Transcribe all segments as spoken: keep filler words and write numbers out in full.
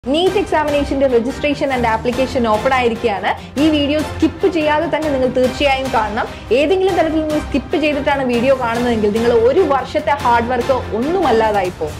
NEET എക്സാമിനേഷന്റെ registration and application open ആയിരിക്കുകയാണ്. ഈ വീഡിയോ സ്കിപ്പ് ചെയ്യാതെ തന്നെ നിങ്ങൾ തീർച്ചയായും കാണണം. ഏതെങ്കിലും തരത്തിൽ നിങ്ങൾ സ്കിപ്പ് ചെയ്തിട്ടാണ് വീഡിയോ കാണുന്നതെങ്കിൽ നിങ്ങൾ ഒരു വർഷത്തെ ഹാർഡ് വർക്ക് ഒന്നുമല്ലാതായി പോകും.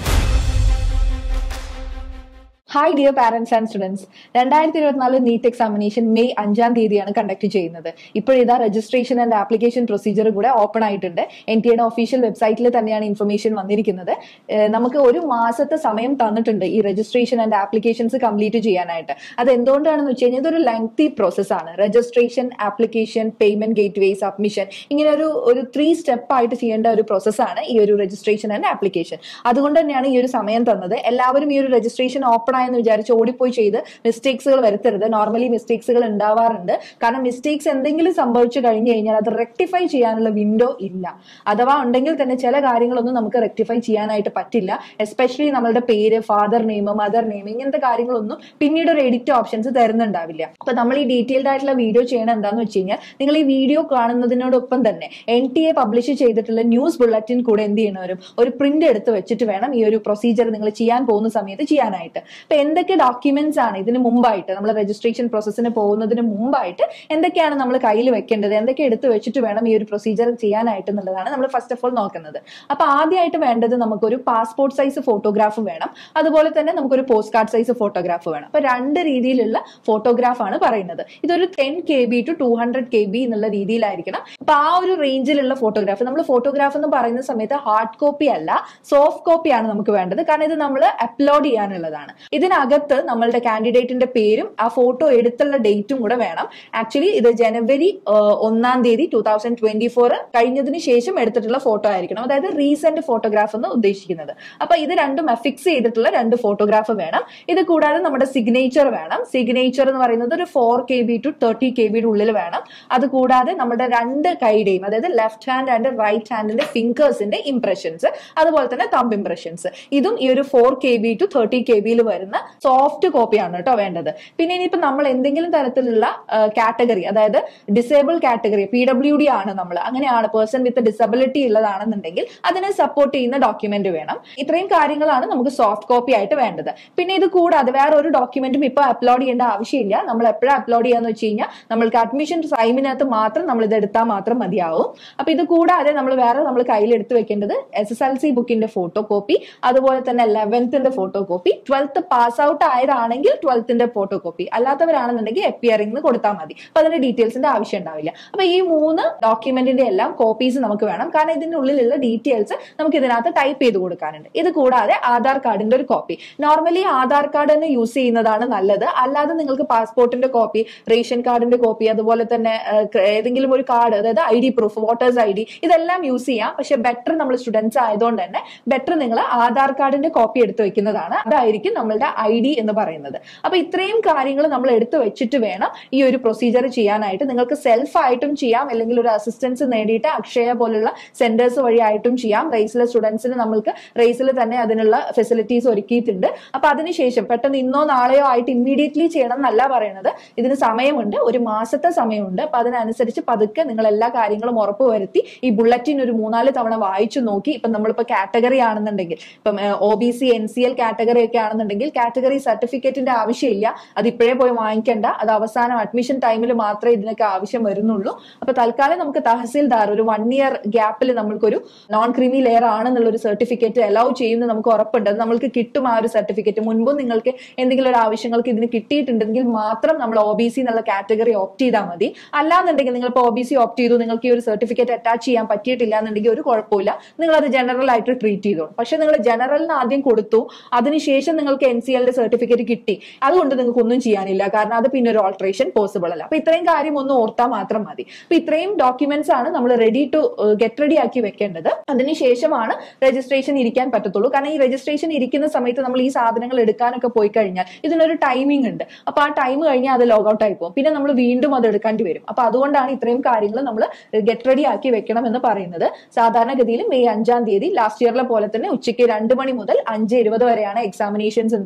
Hi dear parents and students, രണ്ടായിരത്തി ഇരുപത്തിനാല് നീറ്റ് എക്സാമിനേഷൻ മെയ് അഞ്ചാം തീയതിയാണ് കണ്ടക്ട് ചെയ്യുന്നത്. ഇപ്പോഴിതാ രജിസ്ട്രേഷൻ ആൻഡ് ആപ്ലിക്കേഷൻ പ്രൊസീജിയർ കൂടെ ഓപ്പൺ ആയിട്ടുണ്ട്. എൻ ടി എയുടെ ഒഫീഷ്യൽ വെബ്സൈറ്റിൽ തന്നെയാണ് ഇൻഫർമേഷൻ വന്നിരിക്കുന്നത്. നമുക്ക് ഒരു മാസത്തെ സമയം തന്നിട്ടുണ്ട് ഈ രജിസ്ട്രേഷൻ ആൻഡ് ആപ്ലിക്കേഷൻസ് കംപ്ലീറ്റ് ചെയ്യാനായിട്ട്. അത് എന്തുകൊണ്ടാണെന്ന് വെച്ച് കഴിഞ്ഞാൽ ഇതൊരു ലെങ്തി പ്രോസസ് ആണ്. Registration, application, payment gateway, submission, ഇങ്ങനെ ഒരു ഒരു ത്രീ സ്റ്റെപ്പ് ആയിട്ട് ചെയ്യേണ്ട ഒരു പ്രോസസ്സാണ് ഈ ഒരു രജിസ്ട്രേഷൻ ആൻഡ് ആപ്ലിക്കേഷൻ. അതുകൊണ്ട് തന്നെയാണ് ഈ ഒരു സമയം തന്നത്. എല്ലാവരും ഈ ഒരു രജിസ്ട്രേഷൻ ഓപ്പൺ എന്ന് വിചാരിച്ച് ഓടിപ്പോയി ചെയ്ത് മിസ്റ്റേക്സുകൾ വരുത്തരുത്. നോർമലി മിസ്റ്റേക്സുകൾ ഉണ്ടാവാറുണ്ട്. കാരണം മിസ്റ്റേക്സ് എന്തെങ്കിലും സംഭവിച്ചു കഴിഞ്ഞു കഴിഞ്ഞാൽ അത് റെക്ടിഫൈ ചെയ്യാനുള്ള വിൻഡോ ഇല്ല. അഥവാ ഉണ്ടെങ്കിൽ തന്നെ ചില കാര്യങ്ങളൊന്നും നമുക്ക് റെക്ടിഫൈ ചെയ്യാനായിട്ട് പറ്റില്ല. എസ്പെഷ്യലി നമ്മളുടെ പേര്, ഫാദർ നെയിം, മദർ നെയിം, ഇങ്ങനത്തെ കാര്യങ്ങളൊന്നും പിന്നീട് ഒരു എഡിറ്റ് ഓപ്ഷൻസ് തരുന്നുണ്ടാവില്ല. അപ്പൊ നമ്മൾ ഈ ഡീറ്റെയിൽഡ് ആയിട്ടുള്ള വീഡിയോ ചെയ്യണം എന്താന്ന് വെച്ച് കഴിഞ്ഞാൽ നിങ്ങൾ ഈ വീഡിയോ കാണുന്നതിനോടൊപ്പം തന്നെ എൻ ടി എ പബ്ലിഷ് ചെയ്തിട്ടുള്ള ന്യൂസ് ബുള്ളറ്റിൻ കൂടെ എന്ത് ചെയ്യണവരും ഒരു പ്രിന്റ് എടുത്ത് വെച്ചിട്ട് വേണം ഈ ഒരു പ്രൊസീജിയർ നിങ്ങൾ ചെയ്യാൻ പോകുന്ന സമയത്ത് ചെയ്യാനായിട്ട്. അപ്പൊ എന്തൊക്കെ ഡോക്യുമെന്റ്സ് ആണ് ഇതിന് മുമ്പായിട്ട് നമ്മൾ രജിസ്ട്രേഷൻ പ്രോസസ്സിന് പോകുന്നതിന് മുമ്പായിട്ട് എന്തൊക്കെയാണ് നമ്മൾ കയ്യിൽ വെക്കേണ്ടത്, എന്തൊക്കെ എടുത്ത് വെച്ചിട്ട് വേണം ഈ ഒരു പ്രൊസീജിയർ ചെയ്യാനായിട്ട് എന്നുള്ളതാണ് നമ്മൾ ഫസ്റ്റ് ഓഫ് ഓൾ നോക്കുന്നത്. അപ്പൊ ആദ്യമായിട്ട് വേണ്ടത് നമുക്കൊരു പാസ്പോർട്ട് സൈസ് ഫോട്ടോഗ്രാഫ് വേണം. അതുപോലെ തന്നെ നമുക്കൊരു പോസ്റ്റ് കാർഡ് സൈസ് ഫോട്ടോഗ്രാഫ് വേണം. അപ്പൊ രണ്ട് രീതിയിലുള്ള ഫോട്ടോഗ്രാഫ് ആണ് പറയുന്നത്. ഇതൊരു ten K B to two hundred K B എന്നുള്ള രീതിയിലായിരിക്കണം. അപ്പൊ ആ ഒരു റേഞ്ചിലുള്ള ഫോട്ടോഗ്രാഫ്, നമ്മൾ ഫോട്ടോഗ്രാഫ് എന്ന് പറയുന്ന സമയത്ത് ഹാർഡ് കോപ്പി അല്ല, സോഫ്റ്റ് കോപ്പിയാണ് നമുക്ക് വേണ്ടത്. കാരണം ഇത് നമ്മൾ അപ്ലോഡ് ചെയ്യാനുള്ളതാണ്. ഇതിനകത്ത് നമ്മളുടെ കാൻഡിഡേറ്റിന്റെ പേരും ആ ഫോട്ടോ എടുത്തുള്ള ഡേറ്റും കൂടെ വേണം. ആക്ച്വലി ഇത് ജനുവരി ഒന്നാം തീയതി ടൂ തൗസൻഡ് ട്വന്റി ഫോർ കഴിഞ്ഞതിന് ശേഷം എടുത്തിട്ടുള്ള ഫോട്ടോ ആയിരിക്കണം. അതായത് റീസെന്റ് ഫോട്ടോഗ്രാഫ് എന്ന് ഉദ്ദേശിക്കുന്നത്. അപ്പൊ ഇത് രണ്ടും അഫിക്സ് ചെയ്തിട്ടുള്ള രണ്ട് ഫോട്ടോഗ്രാഫ് വേണം. ഇത് കൂടാതെ നമ്മുടെ സിഗ്നേച്ചർ വേണം. സിഗ്നേച്ചർ എന്ന് പറയുന്നത് ഒരു four K B to thirty K ബിയുടെ ഉള്ളിൽ വേണം. അത് കൂടാതെ നമ്മുടെ രണ്ട് കൈയുടെയും, അതായത് ലെഫ്റ്റ് ഹാൻഡ് ആൻഡ് റൈറ്റ് ഹാൻഡിന്റെ ഫിംഗേഴ്സിന്റെ ഇംപ്രഷൻസ്, അതുപോലെ തന്നെ തമ്പ് ഇംപ്രഷൻസ്, ഇതും ഈ ഒരു four K B to thirty K ബിയിൽ വരുന്ന സോഫ്റ്റ് കോപ്പിയാണ് കേട്ടോ വേണ്ടത്. പിന്നെ ഇനിയിപ്പോ നമ്മൾ എന്തെങ്കിലും തരത്തിലുള്ള കാറ്റഗറി, അതായത് disable category, P W D ആണ് നമ്മൾ, അങ്ങനെയാണ് പേഴ്സൺ വിത്ത് ഡിസബിലിറ്റി ഉള്ളതാണെന്നുണ്ടെങ്കിൽ അതിനെ സപ്പോർട്ട് ചെയ്യുന്ന ഡോക്യുമെന്റ് വേണം. ഇത്രയും കാര്യങ്ങളാണ് നമുക്ക് സോഫ്റ്റ് കോപ്പി ആയിട്ട് വേണ്ടത്. പിന്നെ ഇത് കൂടാതെ വേറെ ഒരു ഡോക്യുമെന്റും ഇപ്പൊ അപ്ലോഡ് ചെയ്യേണ്ട ആവശ്യമില്ല. നമ്മൾ എപ്പോഴാണ് അപ്ലോഡ് ചെയ്യാന്ന് വെച്ച് കഴിഞ്ഞാൽ നമ്മൾക്ക് അഡ്മിഷൻ ടൈമിനകത്ത് മാത്രം നമ്മൾ ഇത് എടുത്താൽ മാത്രം മതിയാവും. അപ്പൊ ഇത് കൂടാതെ നമ്മൾ വേറെ നമ്മൾ കയ്യിൽ എടുത്ത് വെക്കേണ്ടത് എസ് എസ് എൽ സി ബുക്കിന്റെ ഫോട്ടോ കോപ്പി, അതുപോലെ തന്നെ ലെവൻത്തിന്റെ photo copy, twelfth pass out ആയതാണെങ്കിൽ ട്വൽത്തിന്റെ ഫോട്ടോ കോപ്പി, അല്ലാത്തവരാണെന്നുണ്ടെങ്കിൽ അപ്പിയറിംഗ് കൊടുത്താൽ മതി. അപ്പൊ അതിന്റെ ഡീറ്റെയിൽസിന്റെ ആവശ്യം ഉണ്ടാവില്ല. അപ്പൊ ഈ മൂന്ന് ഡോക്യുമെന്റിന്റെ എല്ലാം കോപ്പീസ് നമുക്ക് വേണം. കാരണം ഇതിന്റെ ഉള്ളിലുള്ള ഡീറ്റെയിൽസ് നമുക്ക് ഇതിനകത്ത് ടൈപ്പ് ചെയ്ത് കൊടുക്കാനുണ്ട്. ഇത് കൂടാതെ ആധാർ കാർഡിന്റെ ഒരു കോപ്പി. നോർമലി ആധാർ കാർഡ് തന്നെ യൂസ് ചെയ്യുന്നതാണ് നല്ലത്. അല്ലാതെ നിങ്ങൾക്ക് പാസ്പോർട്ടിന്റെ കോപ്പി, റേഷൻ കാർഡിന്റെ കോപ്പി, അതുപോലെ തന്നെ ഏതെങ്കിലും ഒരു കാർഡ്, അതായത് I D proof, voters I D, ഇതെല്ലാം യൂസ് ചെയ്യാം. പക്ഷെ ബെറ്റർ നമ്മൾ സ്റ്റുഡൻസ് ആയതുകൊണ്ട് തന്നെ ബെറ്റർ നിങ്ങൾ ആധാർ കാർഡിന്റെ കോപ്പി എടുത്ത് വെക്കുന്നതാണ്. അതായിരിക്കും നമ്മളുടെ ഐ ഡി എന്ന് പറയുന്നത്. അപ്പൊ ഇത്രയും കാര്യങ്ങൾ നമ്മൾ എടുത്തു വെച്ചിട്ട് വേണം ഈ ഒരു പ്രൊസീജിയർ ചെയ്യാനായിട്ട്. നിങ്ങൾക്ക് സെൽഫ് ആയിട്ടും ചെയ്യാം, അല്ലെങ്കിൽ ഒരു അസിസ്റ്റൻസ് നേടിയിട്ട് അക്ഷയ പോലുള്ള സെന്റേഴ്സ് വഴിയായിട്ടും ചെയ്യാം. റേസിലെ സ്റ്റുഡൻസിന് നമ്മൾക്ക് റേസിൽ തന്നെ അതിനുള്ള ഫെസിലിറ്റീസ് ഒരുക്കിയിട്ടുണ്ട്. അപ്പൊ അതിനുശേഷം പെട്ടെന്ന് ഇന്നോ നാളെയോ ആയിട്ട് ഇമ്മീഡിയറ്റ്ലി ചെയ്യണം എന്നല്ല പറയുന്നത്. ഇതിന് സമയമുണ്ട്, ഒരു മാസത്തെ സമയമുണ്ട്. അപ്പൊ അതിനനുസരിച്ച് പതുക്കെ നിങ്ങൾ എല്ലാ കാര്യങ്ങളും ഉറപ്പുവരുത്തി ഈ ബുള്ളറ്റിൻ ഒരു മൂന്നാല് തവണ വായിച്ചു നോക്കി. ഇപ്പൊ നമ്മളിപ്പോ കാറ്റഗറി ആണെന്നുണ്ടെങ്കിൽ, ഇപ്പം O B C, N C L category ഒക്കെ ആണെന്നുണ്ടെങ്കിൽ കാറ്റഗറി സർട്ടിഫിക്കറ്റിന്റെ ആവശ്യമില്ല. അത് ഇപ്പോഴേ പോയി വാങ്ങിക്കേണ്ട. അത് അവസാനം അഡ്മിഷൻ ടൈമിൽ മാത്രമേ ഇതിനൊക്കെ ആവശ്യം വരുന്നുള്ളൂ. അപ്പൊ തൽക്കാലം നമുക്ക് തഹസിൽദാർ ഒരു വൺ ഇയർ ഗ്യാപ്പിൽ നമ്മൾക്കൊരു നോൺ ക്രീമി ലെയർ ആണെന്നുള്ള ഒരു സർട്ടിഫിക്കറ്റ് അലൗ ചെയ്യുന്നത് നമുക്ക് ഉറപ്പുണ്ട്. അത് നമ്മൾക്ക് കിട്ടും ആ ഒരു സർട്ടിഫിക്കറ്റ്. മുൻപും നിങ്ങൾക്ക് എന്തെങ്കിലും ഒരു ആവശ്യങ്ങൾക്ക് ഇതിന് കിട്ടിയിട്ടുണ്ടെങ്കിൽ മാത്രം നമ്മൾ ഒ ബി സി എന്നുള്ള കാറ്റഗറി ഓപ്റ്റ് ചെയ്താൽ മതി. അല്ലാന്നുണ്ടെങ്കിൽ നിങ്ങൾ ഇപ്പോൾ ഒ ബി സി ഓപ്റ്റ് ചെയ്തു, നിങ്ങൾക്ക് ഈ ഒരു സർട്ടിഫിക്കറ്റ് അറ്റാച്ച് ചെയ്യാൻ പറ്റിയിട്ടില്ല എന്നുണ്ടെങ്കിൽ ഒരു കുഴപ്പമില്ല, നിങ്ങൾ അത് ജനറൽ ആയിട്ട് ട്രീറ്റ് ചെയ്തോളൂ. പക്ഷെ നിങ്ങൾ ജനറലിന് ആദ്യം കൊടുത്തു, അതിനുശേഷം നിങ്ങൾക്ക് എൻ സി എല്ലിന്റെ സർട്ടിഫിക്കറ്റ് കിട്ടി, അതുകൊണ്ട് നിങ്ങൾക്ക് ഒന്നും ചെയ്യാനില്ല. കാരണം അത് പിന്നെ ഒരു ഓൾട്രേഷൻ പോസിബിൾ അല്ല. അപ്പൊ ഇത്രയും കാര്യം ഒന്ന് ഓർത്താൽ മാത്രം മതി. അപ്പൊ ഇത്രയും ഡോക്യുമെന്റ്സ് ആണ് നമ്മൾ റെഡി ടു ഗെറ്റ് റെഡി ആക്കി വെക്കേണ്ടത്. അതിനുശേഷമാണ് രജിസ്ട്രേഷൻ ഇരിക്കാൻ പറ്റത്തുള്ളൂ. കാരണം ഈ രജിസ്ട്രേഷൻ ഇരിക്കുന്ന സമയത്ത് നമ്മൾ ഈ സാധനങ്ങൾ എടുക്കാനൊക്കെ പോയി കഴിഞ്ഞാൽ ഇതിനൊരു ടൈമിംഗ് ഉണ്ട്. അപ്പൊ ആ ടൈം കഴിഞ്ഞാൽ അത് ലോഗ് ഔട്ട് ആയി പോകും. പിന്നെ നമ്മൾ വീണ്ടും അത് എടുക്കേണ്ടി വരും. അപ്പൊ അതുകൊണ്ടാണ് ഇത്രയും കാര്യങ്ങൾ നമ്മൾ ഗെറ്റ് റെഡി ആക്കി വെക്കണം എന്ന് പറയുന്നത്. സാധാരണഗതിയിൽ മെയ് അഞ്ചാം തീയതി ലാസ്റ്റ് ഇയറിലെ പോലെ തന്നെ ഉച്ചയ്ക്ക് രണ്ട് മണി മുതൽ അഞ്ച് ഇരുപത് വരെയാണ് എക്സാമിനേഷൻസ് ഉണ്ടാവുക.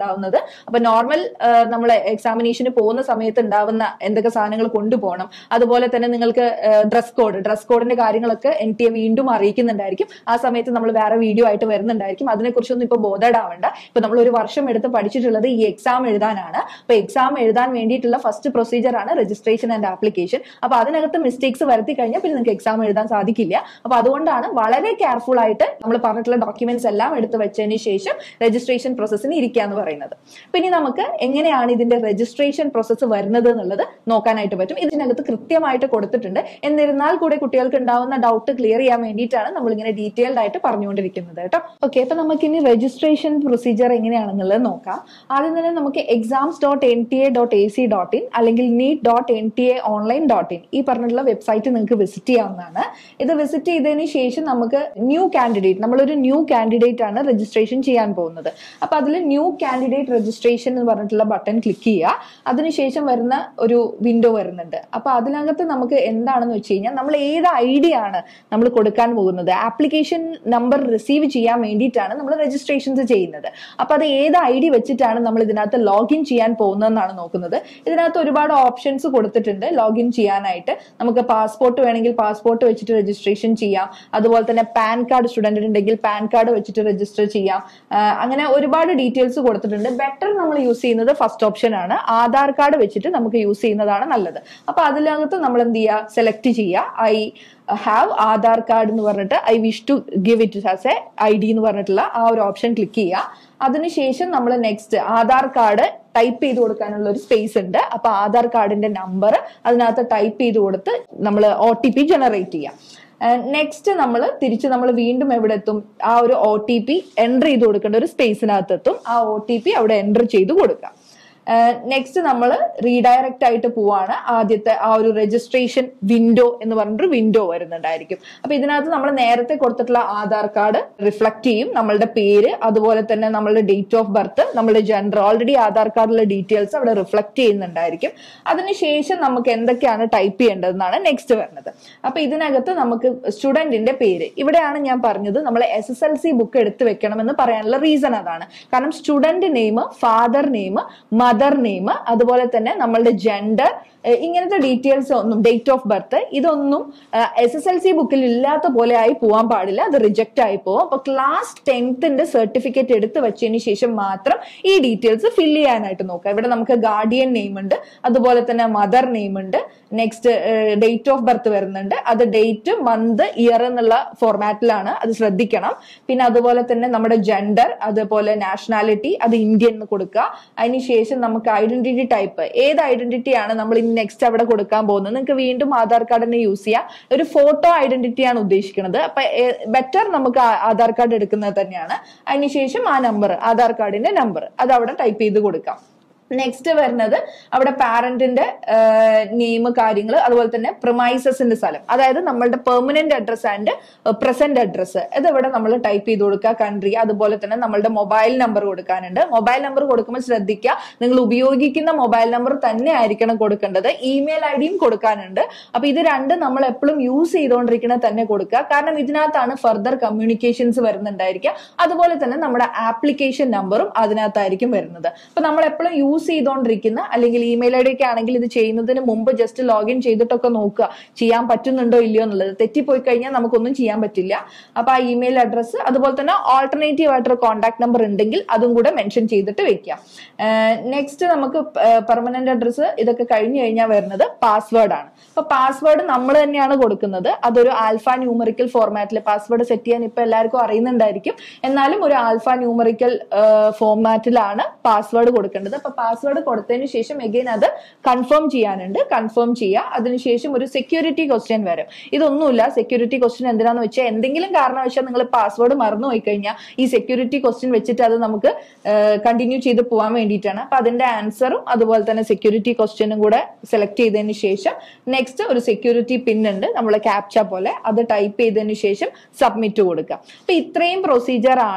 ഉണ്ടാവുന്നത്. അപ്പൊ നോർമൽ നമ്മൾ എക്സാമിനേഷന് പോകുന്ന സമയത്ത് ഉണ്ടാവുന്ന എന്തൊക്കെ സാധനങ്ങൾ കൊണ്ടുപോകണം, അതുപോലെ തന്നെ നിങ്ങൾക്ക് ഡ്രസ് കോഡ് ഡ്രസ് കോഡിന്റെ കാര്യങ്ങളൊക്കെ എൻ ടി എ വീണ്ടും അറിയിക്കുന്നുണ്ടായിരിക്കും. ആ സമയത്ത് നമ്മൾ വേറെ വീഡിയോ ആയിട്ട് വരുന്നുണ്ടായിരിക്കും. അതിനെക്കുറിച്ചൊന്നും ഇപ്പൊ ബോധേഡാവണ്ട. ഇപ്പൊ നമ്മൾ ഒരു വർഷം എടുത്ത് പഠിച്ചിട്ടുള്ളത് ഈ എക്സാം എഴുതാനാണ്. അപ്പൊ എക്സാം എഴുതാൻ വേണ്ടിയിട്ടുള്ള ഫസ്റ്റ് പ്രൊസീജിയർ ആണ് രജിസ്ട്രേഷൻ ആൻഡ് ആപ്ലിക്കേഷൻ. അപ്പൊ അതിനകത്ത് മിസ്റ്റേക്സ് വരുത്തി കഴിഞ്ഞാൽ പിന്നെ നിങ്ങൾക്ക് എക്സാം എഴുതാൻ സാധിക്കില്ല. അപ്പൊ അതുകൊണ്ടാണ് വളരെ കെയർഫുൾ ആയിട്ട് നമ്മൾ പറഞ്ഞിട്ടുള്ള ഡോക്യുമെന്റ്സ് എല്ലാം എടുത്ത് വെച്ചതിന് ശേഷം രജിസ്ട്രേഷൻ പ്രോസസ്സിന് ഇരിക്കുക എന്ന് പറയുന്നത്. പിന്നെ നമുക്ക് എങ്ങനെയാണ് ഇതിന്റെ രജിസ്ട്രേഷൻ പ്രോസസ്സ് വരുന്നത് എന്നുള്ളത് നോക്കാനായിട്ട് പറ്റും. ഇതിനകത്ത് കൃത്യമായിട്ട് കൊടുത്തിട്ടുണ്ട്. എന്നിരുന്നാൽ കൂടെ കുട്ടികൾക്ക് ഉണ്ടാവുന്ന ഡൗട്ട് ക്ലിയർ ചെയ്യാൻ വേണ്ടിയിട്ടാണ് നമ്മൾ ഇങ്ങനെ ഡീറ്റെയിൽഡ് ആയിട്ട് പറഞ്ഞുകൊണ്ടിരിക്കുന്നത് കേട്ടോ. ഓക്കെ, അപ്പൊ നമുക്ക് ഇനി രജിസ്ട്രേഷൻ പ്രൊസീജിയർ എങ്ങനെയാണെന്നുള്ളത് നോക്കാം. ആദ്യം തന്നെ നമുക്ക് exams dot N T A dot A C dot in അല്ലെങ്കിൽ NEET dot N T A online dot in ഈ പറഞ്ഞിട്ടുള്ള വെബ്സൈറ്റ് നിങ്ങൾക്ക് വിസിറ്റ് ചെയ്യാവുന്നതാണ്. ഇത് വിസിറ്റ് ചെയ്തതിന് ശേഷം നമുക്ക് ന്യൂ കാൻഡിഡേറ്റ് നമ്മളൊരു ന്യൂ കാൻഡിഡേറ്റ് ആണ് രജിസ്ട്രേഷൻ ചെയ്യാൻ പോകുന്നത്. അപ്പൊ അതിൽ ന്യൂ കാൻഡിഡേറ്റ് രജിസ്ട്രേഷൻ എന്ന് പറഞ്ഞിട്ടുള്ള ബട്ടൺ ക്ലിക്ക് ചെയ്യുക. അതിനുശേഷം വരുന്ന ഒരു വിൻഡോ വരുന്നുണ്ട്. അപ്പൊ അതിനകത്ത് നമുക്ക് എന്താണെന്ന് വെച്ച് കഴിഞ്ഞാൽ നമ്മൾ ഏത് ഐ ഡി ആണ് നമ്മൾ കൊടുക്കാൻ പോകുന്നത്, ആപ്ലിക്കേഷൻ നമ്പർ റിസീവ് ചെയ്യാൻ വേണ്ടിയിട്ടാണ് നമ്മൾ രജിസ്ട്രേഷൻസ് ചെയ്യുന്നത്. അപ്പൊ അത് ഏത് ഐ ഡി വെച്ചിട്ടാണ് നമ്മൾ ഇതിനകത്ത് ലോഗിൻ ചെയ്യാൻ പോകുന്നതെന്നാണ് നോക്കുന്നത്. ഇതിനകത്ത് ഒരുപാട് ഓപ്ഷൻസ് കൊടുത്തിട്ടുണ്ട് ലോഗിൻ ചെയ്യാനായിട്ട്. നമുക്ക് പാസ്പോർട്ട് വേണമെങ്കിൽ പാസ്പോർട്ട് വെച്ചിട്ട് രജിസ്ട്രേഷൻ ചെയ്യാം. അതുപോലെ തന്നെ പാൻ കാർഡ് സ്റ്റുഡന്റ് ഉണ്ടെങ്കിൽ പാൻ കാർഡ് വെച്ചിട്ട് രജിസ്റ്റർ ചെയ്യാം. അങ്ങനെ ഒരുപാട് ഡീറ്റെയിൽസ് കൊടുത്തിട്ടുണ്ട്. ബെറ്റർ നമ്മൾ യൂസ് ചെയ്യുന്നത് ഫസ്റ്റ് ഓപ്ഷൻ ആണ്. ആധാർ കാർഡ് വെച്ചിട്ട് നമുക്ക് യൂസ് ചെയ്യുന്നതാണ് നല്ലത്. അപ്പൊ അതിനകത്ത് നമ്മൾ എന്ത് ചെയ്യുക, സെലക്ട് ചെയ്യുക ഐ ഹാവ് ആധാർ കാർഡ് എന്ന് പറഞ്ഞിട്ട് I wish to give it as a I D എന്ന് പറഞ്ഞിട്ടുള്ള ആ ഒരു ഓപ്ഷൻ ക്ലിക്ക് ചെയ്യുക. അതിനുശേഷം നമ്മൾ നെക്സ്റ്റ് ആധാർ കാർഡ് ടൈപ്പ് ചെയ്ത് കൊടുക്കാനുള്ള ഒരു സ്പേസ് ഉണ്ട്. അപ്പൊ ആധാർ കാർഡിന്റെ നമ്പർ അതിനകത്ത് ടൈപ്പ് ചെയ്ത് കൊടുത്ത് നമ്മൾ ഒ ടി പി ജനറേറ്റ് ചെയ്യാം. നെക്സ്റ്റ് നമ്മൾ തിരിച്ച് നമ്മൾ വീണ്ടും എവിടെ എത്തും, ആ ഒരു ഒ ടി പി എൻ്റർ ചെയ്ത് കൊടുക്കേണ്ട ഒരു സ്പേസിനകത്ത് എത്തും. ആ ഒ ടി പി അവിടെ എൻ്റർ ചെയ്ത് കൊടുക്കാം. നെക്സ്റ്റ് നമ്മൾ റീഡയറക്റ്റ് ആയിട്ട് പോവാണ്. ആദ്യത്തെ ആ ഒരു രജിസ്ട്രേഷൻ വിൻഡോ എന്ന് പറഞ്ഞിട്ടൊരു വിൻഡോ വരുന്നുണ്ടായിരിക്കും. അപ്പൊ ഇതിനകത്ത് നമ്മൾ നേരത്തെ കൊടുത്തിട്ടുള്ള ആധാർ കാർഡ് റിഫ്ലക്ട് ചെയ്യും, നമ്മളുടെ പേര്, അതുപോലെ തന്നെ നമ്മളുടെ ഡേറ്റ് ഓഫ് ബർത്ത്, നമ്മളുടെ ജെൻഡർ, ഓൾറെഡി ആധാർ കാർഡിലെ ഡീറ്റെയിൽസ് അവിടെ റിഫ്ലക്ട് ചെയ്യുന്നുണ്ടായിരിക്കും. അതിനുശേഷം നമുക്ക് എന്തൊക്കെയാണ് ടൈപ്പ് ചെയ്യേണ്ടതെന്നാണ് നെക്സ്റ്റ് വരുന്നത്. അപ്പൊ ഇതിനകത്ത് നമുക്ക് സ്റ്റുഡന്റിന്റെ പേര്, ഇവിടെയാണ് ഞാൻ പറഞ്ഞത് നമ്മൾ S S L C book എടുത്ത് വെക്കണം എന്ന് പറയാനുള്ള റീസൺ അതാണ്. കാരണം student name, father name, mother name, അതുപോലെ തന്നെ നമ്മളുടെ ജെൻഡർ, ഇങ്ങനത്തെ ഡീറ്റെയിൽസ് ഒന്നും, ഡേറ്റ് ഓഫ് ബർത്ത്, ഇതൊന്നും എസ് എസ് എൽ സി ബുക്കിൽ ഇല്ലാത്ത പോലെ ആയി പോകാൻ പാടില്ല. അത് റിജക്റ്റ് ആയി പോകും. അപ്പൊ ക്ലാസ് ടെൻത്തിന്റെ സർട്ടിഫിക്കറ്റ് എടുത്ത് വെച്ചതിന് ശേഷം മാത്രം ഈ ഡീറ്റെയിൽസ് ഫില്ല് ചെയ്യാനായിട്ട് നോക്കുക. ഇവിടെ നമുക്ക് ഗാർഡിയൻ നെയിം ഉണ്ട്, അതുപോലെ തന്നെ മദർ നെയിം ഉണ്ട്, നെക്സ്റ്റ് ഡേറ്റ് ഓഫ് ബർത്ത് വരുന്നുണ്ട്. അത് ഡേറ്റ്, മന്ത്, ഇയർ എന്നുള്ള ഫോർമാറ്റിലാണ്, അത് ശ്രദ്ധിക്കണം. പിന്നെ അതുപോലെ തന്നെ നമ്മുടെ ജെൻഡർ, അതുപോലെ നാഷണാലിറ്റി, അത് ഇന്ത്യൻ എന്ന് കൊടുക്കുക. അതിനുശേഷം നമുക്ക് ഐഡന്റിറ്റി ടൈപ്പ്, ഏത് ഐഡന്റിറ്റി ആണ് നമ്മൾ ഇനി നെക്സ്റ്റ് അവിടെ കൊടുക്കാൻ പോകുന്നത്. നിങ്ങൾക്ക് വീണ്ടും ആധാർ കാർഡ് തന്നെ യൂസ് ചെയ്യാം. ഒരു ഫോട്ടോ ഐഡന്റിറ്റി ആണ് ഉദ്ദേശിക്കുന്നത്. അപ്പൊ ബെറ്റർ നമുക്ക് ആധാർ കാർഡ് എടുക്കുന്നത് തന്നെയാണ്. അതിനുശേഷം ആ നമ്പർ, ആധാർ കാർഡിന്റെ നമ്പർ, അത് അവിടെ ടൈപ്പ് ചെയ്ത് കൊടുക്കാം. നെക്സ്റ്റ് വരുന്നത് അവിടെ പാരന്റിന്റെ നെയിം, കാര്യങ്ങൾ, അതുപോലെ തന്നെ പ്രൊമൈസസിന്റെ സ്ഥലം, അതായത് നമ്മളുടെ permanent address and present address, ഇതിവിടെ നമ്മൾ ടൈപ്പ് ചെയ്ത് കൊടുക്കുക. കൺട്രി, അതുപോലെ തന്നെ നമ്മളുടെ മൊബൈൽ നമ്പർ കൊടുക്കാനുണ്ട്. മൊബൈൽ നമ്പർ കൊടുക്കുമ്പോൾ ശ്രദ്ധിക്കുക, നിങ്ങൾ ഉപയോഗിക്കുന്ന മൊബൈൽ നമ്പർ തന്നെ ആയിരിക്കണം കൊടുക്കേണ്ടത്. ഇമെയിൽ ഐ ഡിയും കൊടുക്കാനുണ്ട്. അപ്പൊ ഇത് രണ്ടും നമ്മൾ എപ്പോഴും യൂസ് ചെയ്തുകൊണ്ടിരിക്കുന്നത് തന്നെ കൊടുക്കുക. കാരണം ഇതിനകത്താണ് ഫർദർ കമ്മ്യൂണിക്കേഷൻസ് വരുന്നുണ്ടായിരിക്കുക. അതുപോലെ തന്നെ നമ്മുടെ ആപ്ലിക്കേഷൻ നമ്പറും അതിനകത്തായിരിക്കും വരുന്നത്. അപ്പൊ നമ്മൾ എപ്പോഴും യൂസ് ചെയ്തുകൊണ്ടിരിക്കുന്ന, അല്ലെങ്കിൽ ഇമെയിൽ ഐ ഡി ഒക്കെ ആണെങ്കിൽ ഇത് ചെയ്യുന്നതിന് മുമ്പ് ജസ്റ്റ് ലോഗിൻ ചെയ്തിട്ടൊക്കെ നോക്കുക ചെയ്യാൻ പറ്റുന്നുണ്ടോ ഇല്ലയോ എന്നുള്ളത്. തെറ്റിപ്പോയി കഴിഞ്ഞാൽ നമുക്കൊന്നും ചെയ്യാൻ പറ്റില്ല. അപ്പൊ ആ ഇമെയിൽ അഡ്രസ്സ്, അതുപോലെ തന്നെ ഓൾട്ടർനേറ്റീവ് ആയിട്ടൊരു കോൺടാക്ട് നമ്പർ ഉണ്ടെങ്കിൽ അതും കൂടെ മെൻഷൻ ചെയ്തിട്ട് വെക്കാം. നെക്സ്റ്റ് നമുക്ക് പെർമനന്റ് അഡ്രസ്സ് ഇതൊക്കെ കഴിഞ്ഞു കഴിഞ്ഞാൽ വരുന്നത് പാസ്വേഡ് ആണ്. അപ്പൊ പാസ്വേഡ് നമ്മൾ തന്നെയാണ് കൊടുക്കുന്നത്. അതൊരു ആൽഫ ന്യൂമറിക്കൽ ഫോർമാറ്റിൽ പാസ്വേഡ് സെറ്റ് ചെയ്യാൻ ഇപ്പൊ എല്ലാവർക്കും അറിയുന്നുണ്ടായിരിക്കും. എന്നാലും ഒരു ആൽഫ ന്യൂമറിക്കൽ ഫോർമാറ്റിലാണ് പാസ്വേഡ് കൊടുക്കേണ്ടത്. അപ്പൊ പാസ്വേഡ് കൊടുത്തതിന് ശേഷം എഗെയിൻ അത് കൺഫേം ചെയ്യാനുണ്ട്. കൺഫേം ചെയ്യുക. അതിനുശേഷം ഒരു സെക്യൂരിറ്റി ക്വസ്റ്റ്യൻ വരും. ഇതൊന്നുമില്ല, സെക്യൂരിറ്റി ക്വസ്റ്റ്യൻ എന്തിനാന്ന് വെച്ചാൽ എന്തെങ്കിലും കാരണവശാൽ നിങ്ങൾ പാസ്വേഡ് മറന്നു പോയി കഴിഞ്ഞാൽ ഈ സെക്യൂരിറ്റി ക്വസ്റ്റ്യൻ വെച്ചിട്ട് അത് നമുക്ക് കണ്ടിന്യൂ ചെയ്ത് പോകാൻ വേണ്ടിയിട്ടാണ്. അപ്പൊ അതിന്റെ ആൻസറും അതുപോലെ തന്നെ സെക്യൂരിറ്റി ക്വസ്റ്റ്യനും കൂടെ സെലക്ട് ചെയ്തതിന് ശേഷം നെക്സ്റ്റ് ഒരു സെക്യൂരിറ്റി പിൻ ഉണ്ട്, നമ്മളെ ക്യാപ്ച പോലെ, അത് ടൈപ്പ് ചെയ്തതിന് ശേഷം സബ്മിറ്റ് കൊടുക്കുക. അപ്പൊ ഇത്രയും പ്രൊസീജിയർ ആണ്